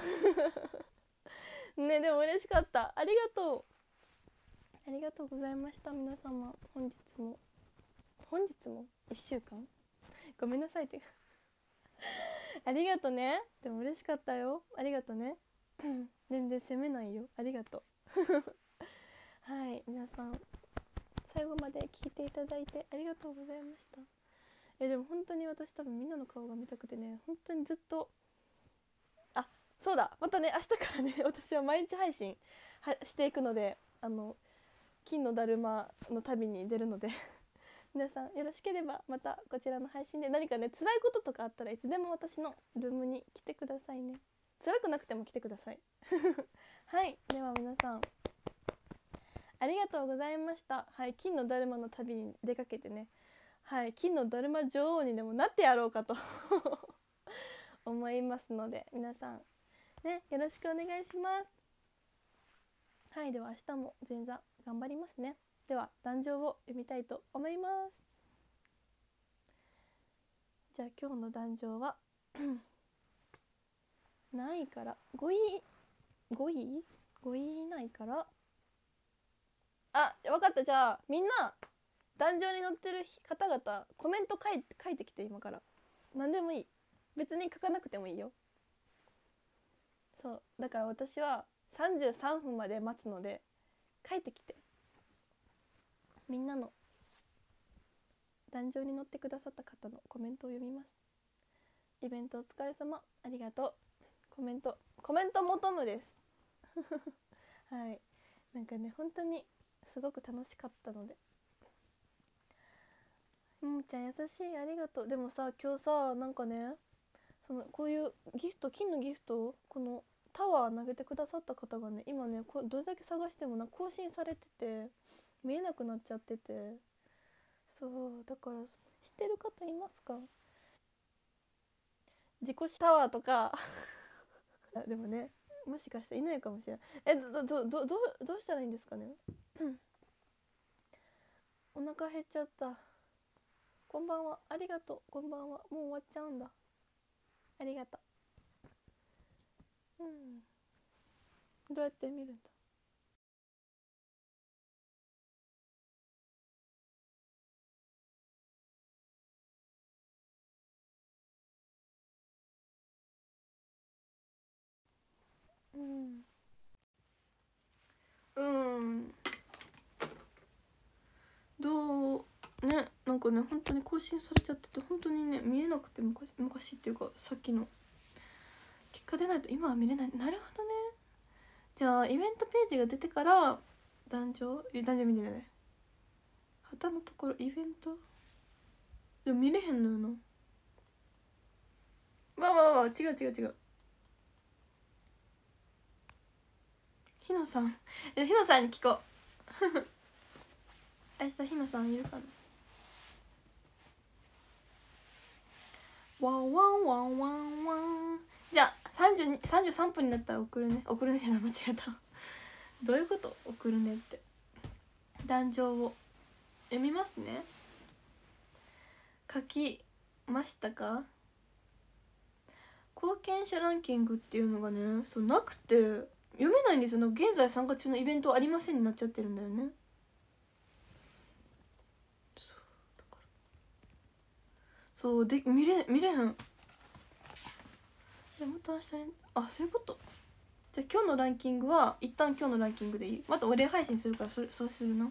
ね、でも嬉しかった。ありがとう。ありがとうございました。皆様、本日も1週間ごめんなさいってありがとね。でも嬉しかったよ。ありがとね全然責めないよ。ありがとうはい、皆さん最後まで聞いていただいてありがとうございました。でも本当に私多分みんなの顔が見たくてね、本当にずっと、あ、そうだ、またね、明日からね私は毎日配信していくので、金のだるまの旅に出るので皆さんよろしければまたこちらの配信で何かね、辛いこととかあったらいつでも私のルームに来てくださいね。辛くなくても来てくださいはい、では皆さんありがとうございました。はい、金のだるまの旅に出かけてね、はい、金のだるま女王にでもなってやろうかと思いますので、皆さんね、よろしくお願いします。はい、では明日も前座頑張りますね。では壇上を読みたいと思います。じゃあ今日の壇上は何位から5位以内から、あ、分かった。じゃあみんな壇上に載ってる方々コメント書いてきて。今から何でもいい。別に書かなくてもいいよ。そうだから私は33分まで待つので書いてきて。みんなの壇上に乗ってくださった方のコメントを読みます。イベントお疲れ様、ありがとう。コメント求むですはい、なんかね、本当にすごく楽しかったので。ももちゃん優しい、ありがとう。でもさ、今日さ、なんかね、こういうギフト、金のギフト、このタワー投げてくださった方がね、今ね、どれだけ探しても更新されてて見えなくなっちゃってて、そうだから知ってる方いますか？自己タワーとかでもね、もしかしていないかもしれない。どうしたらいいんですかねお腹減っちゃった。こんばんは、ありがとう。こんばんは。もう終わっちゃうんだ。ありがとう。どうやって見るんだ。どうね、なんかね、本当に更新されちゃってて、本当にね、見えなくて、昔っていうかさっきの結果出ないと今は見れない。なるほどね。じゃあイベントページが出てから壇上見てない旗のところイベントでも見れへんのよな。違うひのさんひのさんに聞こう明日ひのさんいるかな。ワンワンワンワンワン。じゃあ33分になったら送るねじゃない、間違えたどういうこと？送るねって壇上を読みますね。書きましたか？貢献者ランキングっていうのがね、そうなくて読めないんですよ。現在参加中のイベントありませんになっちゃってるんだよね。そうで見れへん。また明日ね。あ、そういうこと。じゃあ今日のランキングは一旦今日のランキングでいい。またお礼配信するからそうするの。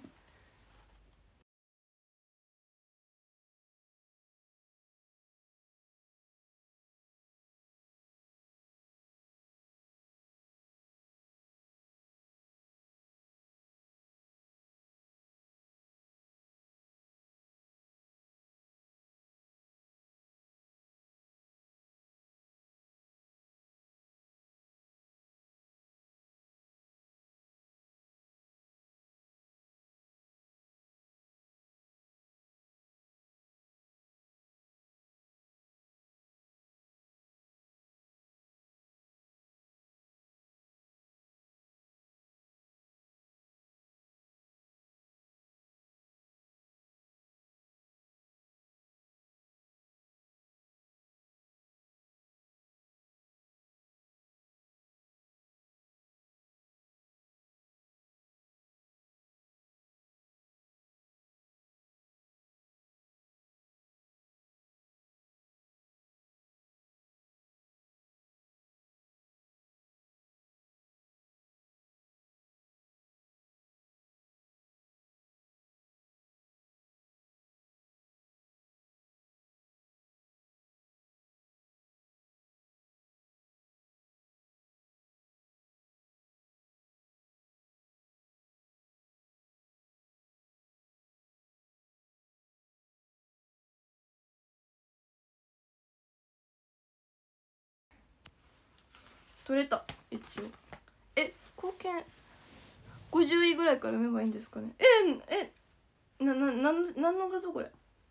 取れた一応。貢献50位ぐらいから読めばいいんですかね。何の画像これ。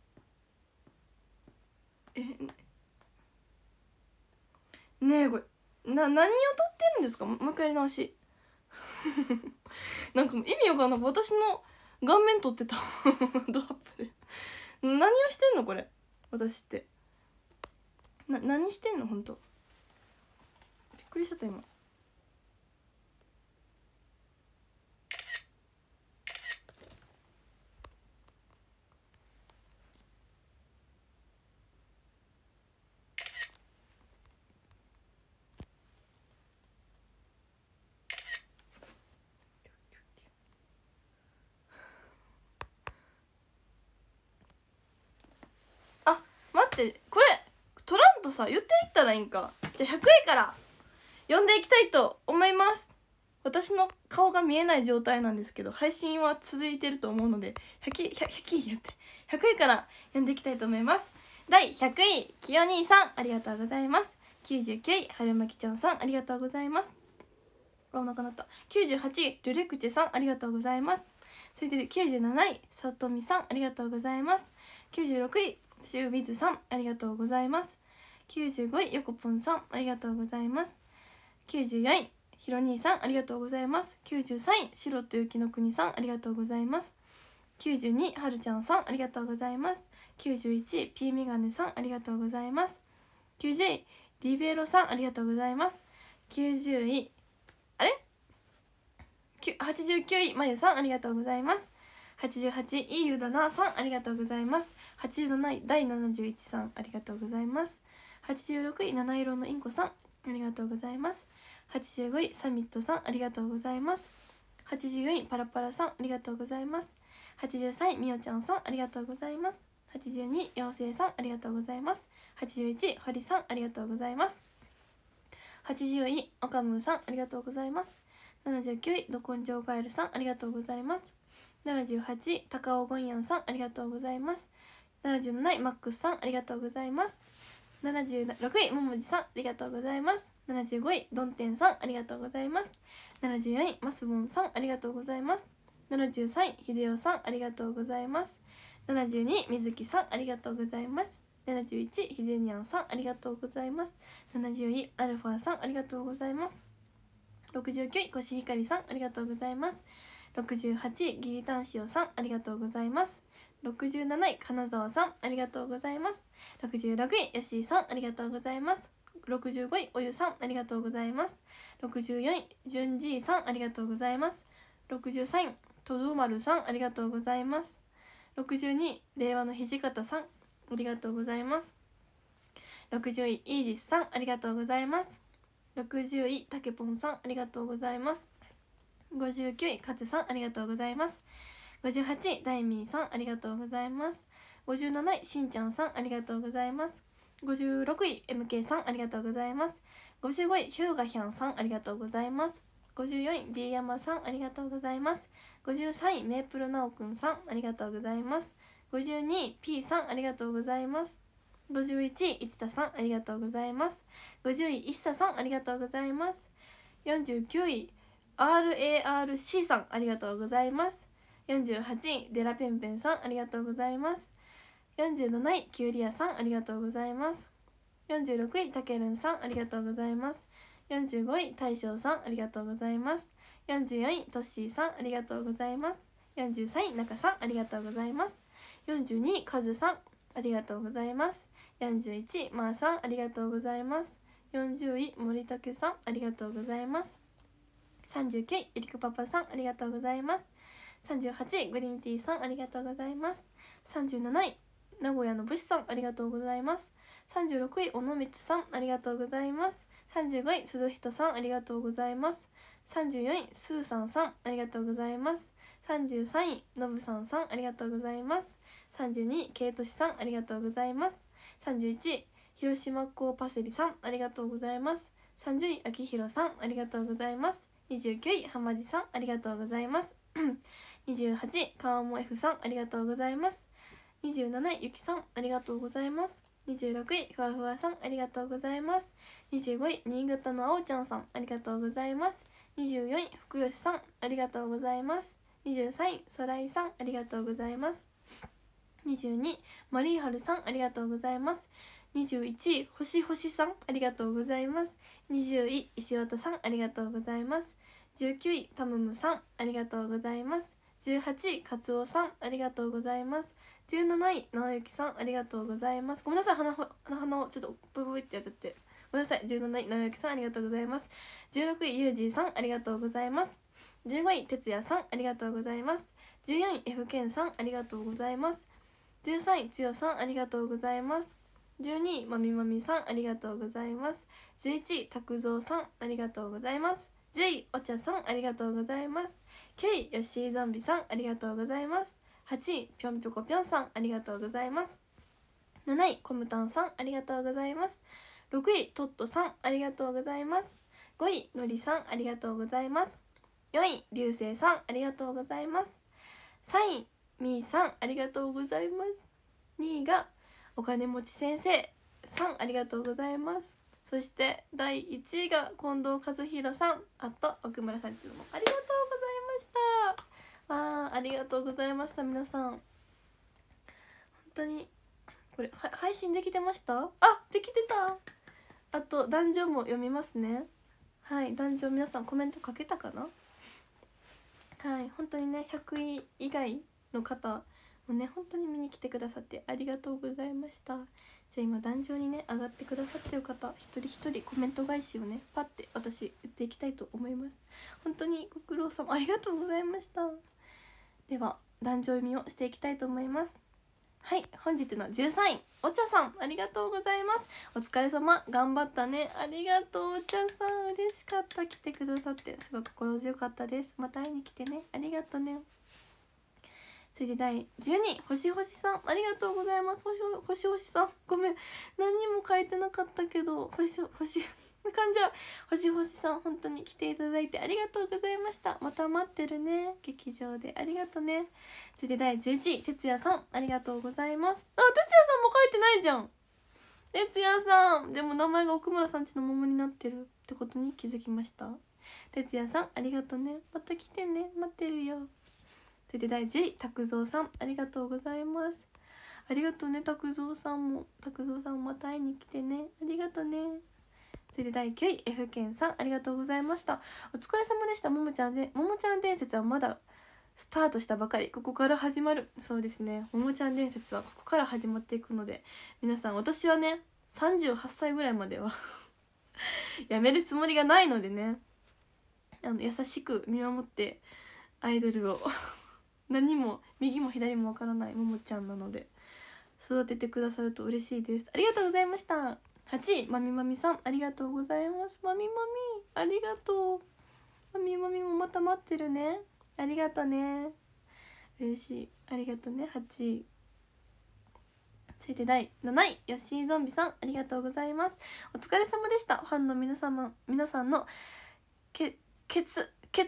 ねえこれ何を撮ってるんですか。もう一回やり直しなんかもう意味わかんない。私の顔面撮ってたドアップで何をしてんのこれ私って。何してんのほんと。びっくりしちゃった今。待ってこれ取らんとさ言っていったらいいんか。じゃあ100位から読んでいきたいと思います。私の顔が見えない状態なんですけど配信は続いてると思うので100位から読んでいきたいと思います。第100位きよ兄さんありがとうございます。99位春巻ちゃんさんありがとうございます。お腹鳴った。98位ルレクチェさんありがとうございます。続いて97位さとみさんありがとうございます。96位シュービズさんありがとうございます。95位よこぽんさんありがとうございます。94位ひろにーさんありがとうございます。93位しろとゆきのくにさんありがとうございます。92位はるちゃんさんありがとうございます。91位ピーメガネさんありがとうございます。90位リベロさんありがとうございます。90位89位まゆさんありがとうございます。88位いいゆだなさんありがとうございます。87位第71さんありがとうございます。86位七色のインコさんありがとうございます。85位サミットさんありがとうございます。84位パラパラさんありがとうございます。83位みおちゃんさんありがとうございます。82位妖精さんありがとうございます。81位ほりさんありがとうございます。80位おかむさんありがとうございます。79位ど根性ガエルさんありがとうございます。78位高尾ゴンヤンさんありがとうございます。77位マックスさんありがとうございます。76位ももじさんありがとうございます。75位どんてんさんありがとうございます。74位マスボンさんありがとうございます。73位ひでおさんありがとうございます。72位みずきさんありがとうございます。71位ひでにゃんさんありがとうございます。70位アルファさんありがとうございます。69位コシヒカリさんありがとうございます。68位ギリタンシオさんありがとうございます。67位金沢さんありがとうございます。66位よしいさんありがとうございます。65位おゆさんありがとうございます。64位じゅんじいさんありがとうございます。63位とどまるさんありがとうございます。62位令和の土方さんありがとうございます。60位イージスさんありがとうございます。60位たけぽんさんありがとうございます。59位かつさんありがとうございます。58位ダイミーさんありがとうございます。57位しんちゃんさんありがとうございます。56位 MK さんありがとうございます。55位ヒューガヒャンさんありがとうございます。54位 D ヤマさんありがとうございます。53位メープルナオくんさんありがとうございます。52位 P さんありがとうございます。51位いちたさんありがとうございます。50位いっささんありがとうございます。49位 RARC さんありがとうございます。48位デラペンペンさんありがとうございます。47位キュウリアさんありがとうございます。46位たけるんさんありがとうございます。45位大将さんありがとうございます。44位トッシーさんありがとうございます。43位中さんありがとうございます。42位カズさんありがとうございます。41位まーさんありがとうございます。40位森武さんありがとうございます。39位ゆりくパパさんありがとうございます。38位グリーンティーさんありがとうございます。37位名古屋の武士さんありがとうございます。36位尾道さんありがとうございます。35位鈴人さんありがとうございます。34位スーさんさんありがとうございます。33位のぶさんさんありがとうございます。32位ケイトシさんありがとうございます。31位広島港パセリさんありがとうございます。30位あきひろさんありがとうございます。29位はまじさんありがとうございます28位かわも F さんありがとうございます。27位ゆきさんありがとうございます。 26位ふわふわさんありがとうございます。25位新潟のあおちゃんさんありがとうございます。24位福吉さんありがとうございます。23位そらいさんありがとうございます。22位マリーハルさんありがとうございます。21位星星さんありがとうございます。20位石渡さんありがとうございます。19位たむむさんありがとうございます。18位かつおさんありがとうございます。17位直之さんありがとうございます。ごめんなさい、鼻をちょっとブブブってやっててごめんなさい。17位直之さんありがとうございます。16位ゆうじーさんありがとうございます。15位てつやさんありがとうございます。14位 F けんさんありがとうございます。13位つよさんありがとうございます。12位まみまみさんありがとうございます。11位たくぞうさんありがとうございます。10位お茶さんありがとうございます。9位よっしーゾンビさんありがとうございます。8位ぴょんぴょこぴょんさんありがとうございます。7位コムタンさんありがとうございます。6位トットさんありがとうございます。5位のりさんありがとうございます。4位りゅうせいさんありがとうございます。3位みーさんありがとうございます。2位がお金持ち先生さんありがとうございます。そして第1位が近藤和弘さん、あと奥村さんちもありがとうございました。ありがとうございました。皆さん本当にこれ配信できてました？できてた。あと壇上も読みますね。はい、壇上皆さんコメント書けたかな？はい、本当にね100位以外の方もね本当に見に来てくださってありがとうございました。じゃあ今壇上にね上がってくださってる方一人一人コメント返しをねパッて私言っていきたいと思います。本当にご苦労様ありがとうございました。では壇上読みをしていきたいと思います。はい、本日の13位お茶さんありがとうございます。お疲れ様、頑張ったね。ありがとうお茶さん、嬉しかった。来てくださってすごく心強かったです。また会いに来てね。ありがとね。次第12位星星さんありがとうございます。星星さんごめん何にも書いてなかったけど星感じゃ星星さん本当に来ていただいてありがとうございました。また待ってるね劇場で。ありがとね。次第11位哲也さんありがとうございます。哲也さんも書いてないじゃん。哲也さんでも名前が奥村さんちの桃になってるってことに気づきました。哲也さんありがとね。また来てね、待ってるよ。それで第10位拓蔵さんありがとうございます。ありがとうね拓蔵さんもまた会いに来てね。ありがとうね。それで第9位 F けんさんありがとうございました。お疲れ様でした。ももちゃん伝説はまだスタートしたばかり。ここから始まる。そうですね、ももちゃん伝説はここから始まっていくので皆さん、私はね38歳ぐらいまではやめるつもりがないのでね、優しく見守ってアイドルを何も右も左もわからないももちゃんなので育ててくださると嬉しいです。ありがとうございました。8位まみまみさんありがとうございます。まみまみありがとう。まみまみもまた待ってるね。ありがとね、嬉しい。ありがとね。8位続いて第7位よっしーゾンビさんありがとうございます。お疲れ様でした。ファンの皆さんのケツ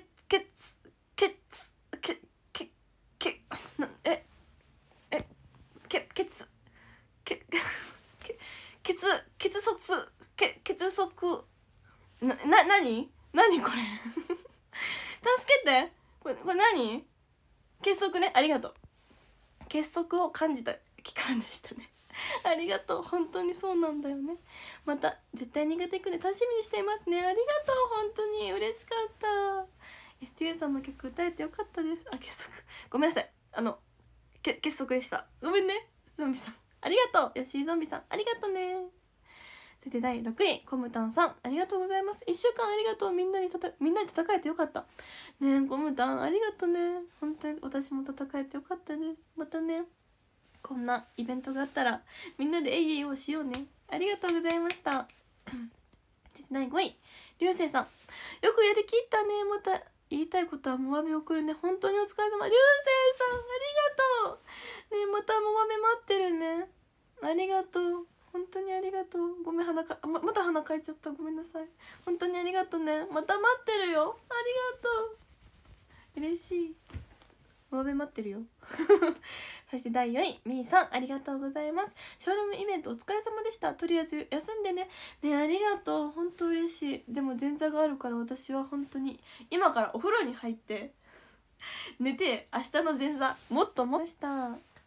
何これ助けて。これ何？結束ね。ありがとう。結束を感じた期間でしたねありがとう。本当にそうなんだよね。また絶対に行くね。楽しみにしていますね。ありがとう。本当に嬉しかった。STU さんの曲歌えてよかったです。結束ごめんなさい。結束でした。ごめんねゾンビさん。ありがとう。よしゾンビさんありがとうね。そして第6位コムタンさんありがとうございます。1週間ありがとう。みんなで戦えてよかったね。コムタンありがとうね。本当に私も戦えてよかったです。またねこんなイベントがあったらみんなでエイエイをしようね。ありがとうございました第5位流星さんよくやりきったね。また言いたいことはモバメ送るね。本当にお疲れ様。流星さんありがとうね。またモバメ待ってるね。ありがとう。本当にありがとう。ごめんまた鼻かいちゃった。ごめんなさい。本当にありがとうね。また待ってるよ。ありがとう。嬉しい。 お鍋待ってるよそして第4位みーさん、ありがとうございます。ショールームイベントお疲れ様でした。とりあえず休んでね。ね、ありがとう、本当嬉しい。でも前座があるから私は本当に今からお風呂に入って寝て、明日の前座もっともした。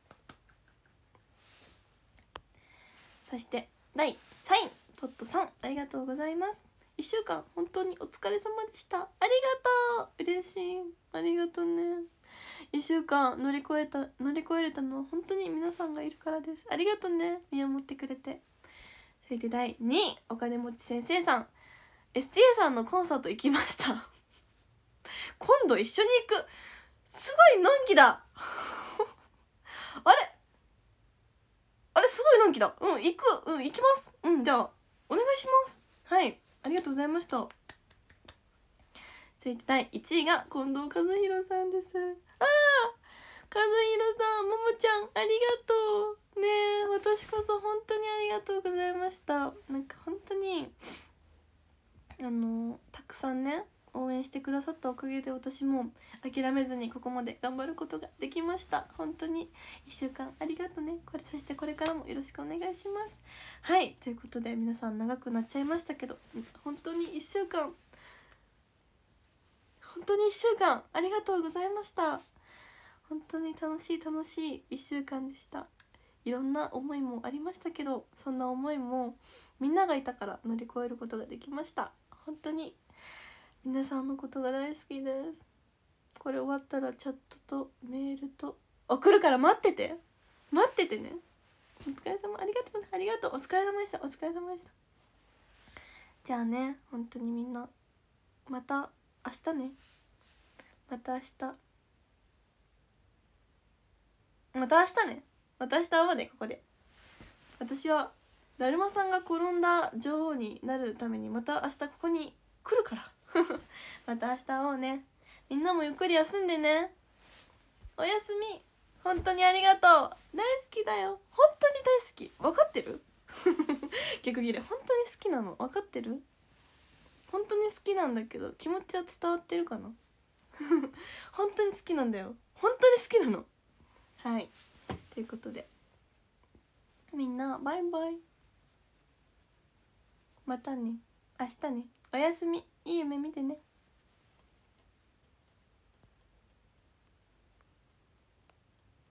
そして第3位トットさん、ありがとうございます。1週間本当にお疲れ様でした。ありがとう、嬉しい、ありがとうね。1週間乗り越えれたのは本当に皆さんがいるからです。ありがとうね、見守ってくれて。それで第2位お金持ち先生さん、 STA さんのコンサート行きました今度一緒に行く。すごいのんきだあれすごいのんきだ。行きます。じゃあお願いします。はい、ありがとうございました。続いて第1位が近藤和弘さんです。和弘さん、ももちゃん、ありがとうね。え、私こそ本当にありがとうございました。なんか本当にたくさんね応援してくださったおかげで私も諦めずにここまで頑張ることができました。本当に1週間ありがとうね。そしてこれからもよろしくお願いします。はい、ということで皆さん長くなっちゃいましたけど、本当に1週間ありがとうございました。本当に楽しい1週間でした。いろんな思いもありましたけど、そんな思いもみんながいたから乗り越えることができました。本当に皆さんのことが大好きです。これ終わったらチャットとメールと送るから待っててね。お疲れ様、ありがとう、お疲れ様でした。じゃあね、本当にみんなまた明日ね。また明日会おうね。ここで私はだるまさんが転んだ女王になるためにまた明日ここに来るからまた明日会おうね。みんなもゆっくり休んでね。おやすみ。本当にありがとう。大好きだよ。本当に大好き。分かってる逆切れ、本当に好きなの分かってる。本当に好きなんだけど気持ちは伝わってるかな本当に好きなんだよ。本当に好きなの。はい、ということでみんなバイバイ。またね、明日ね。おやすみ。いい夢見てね。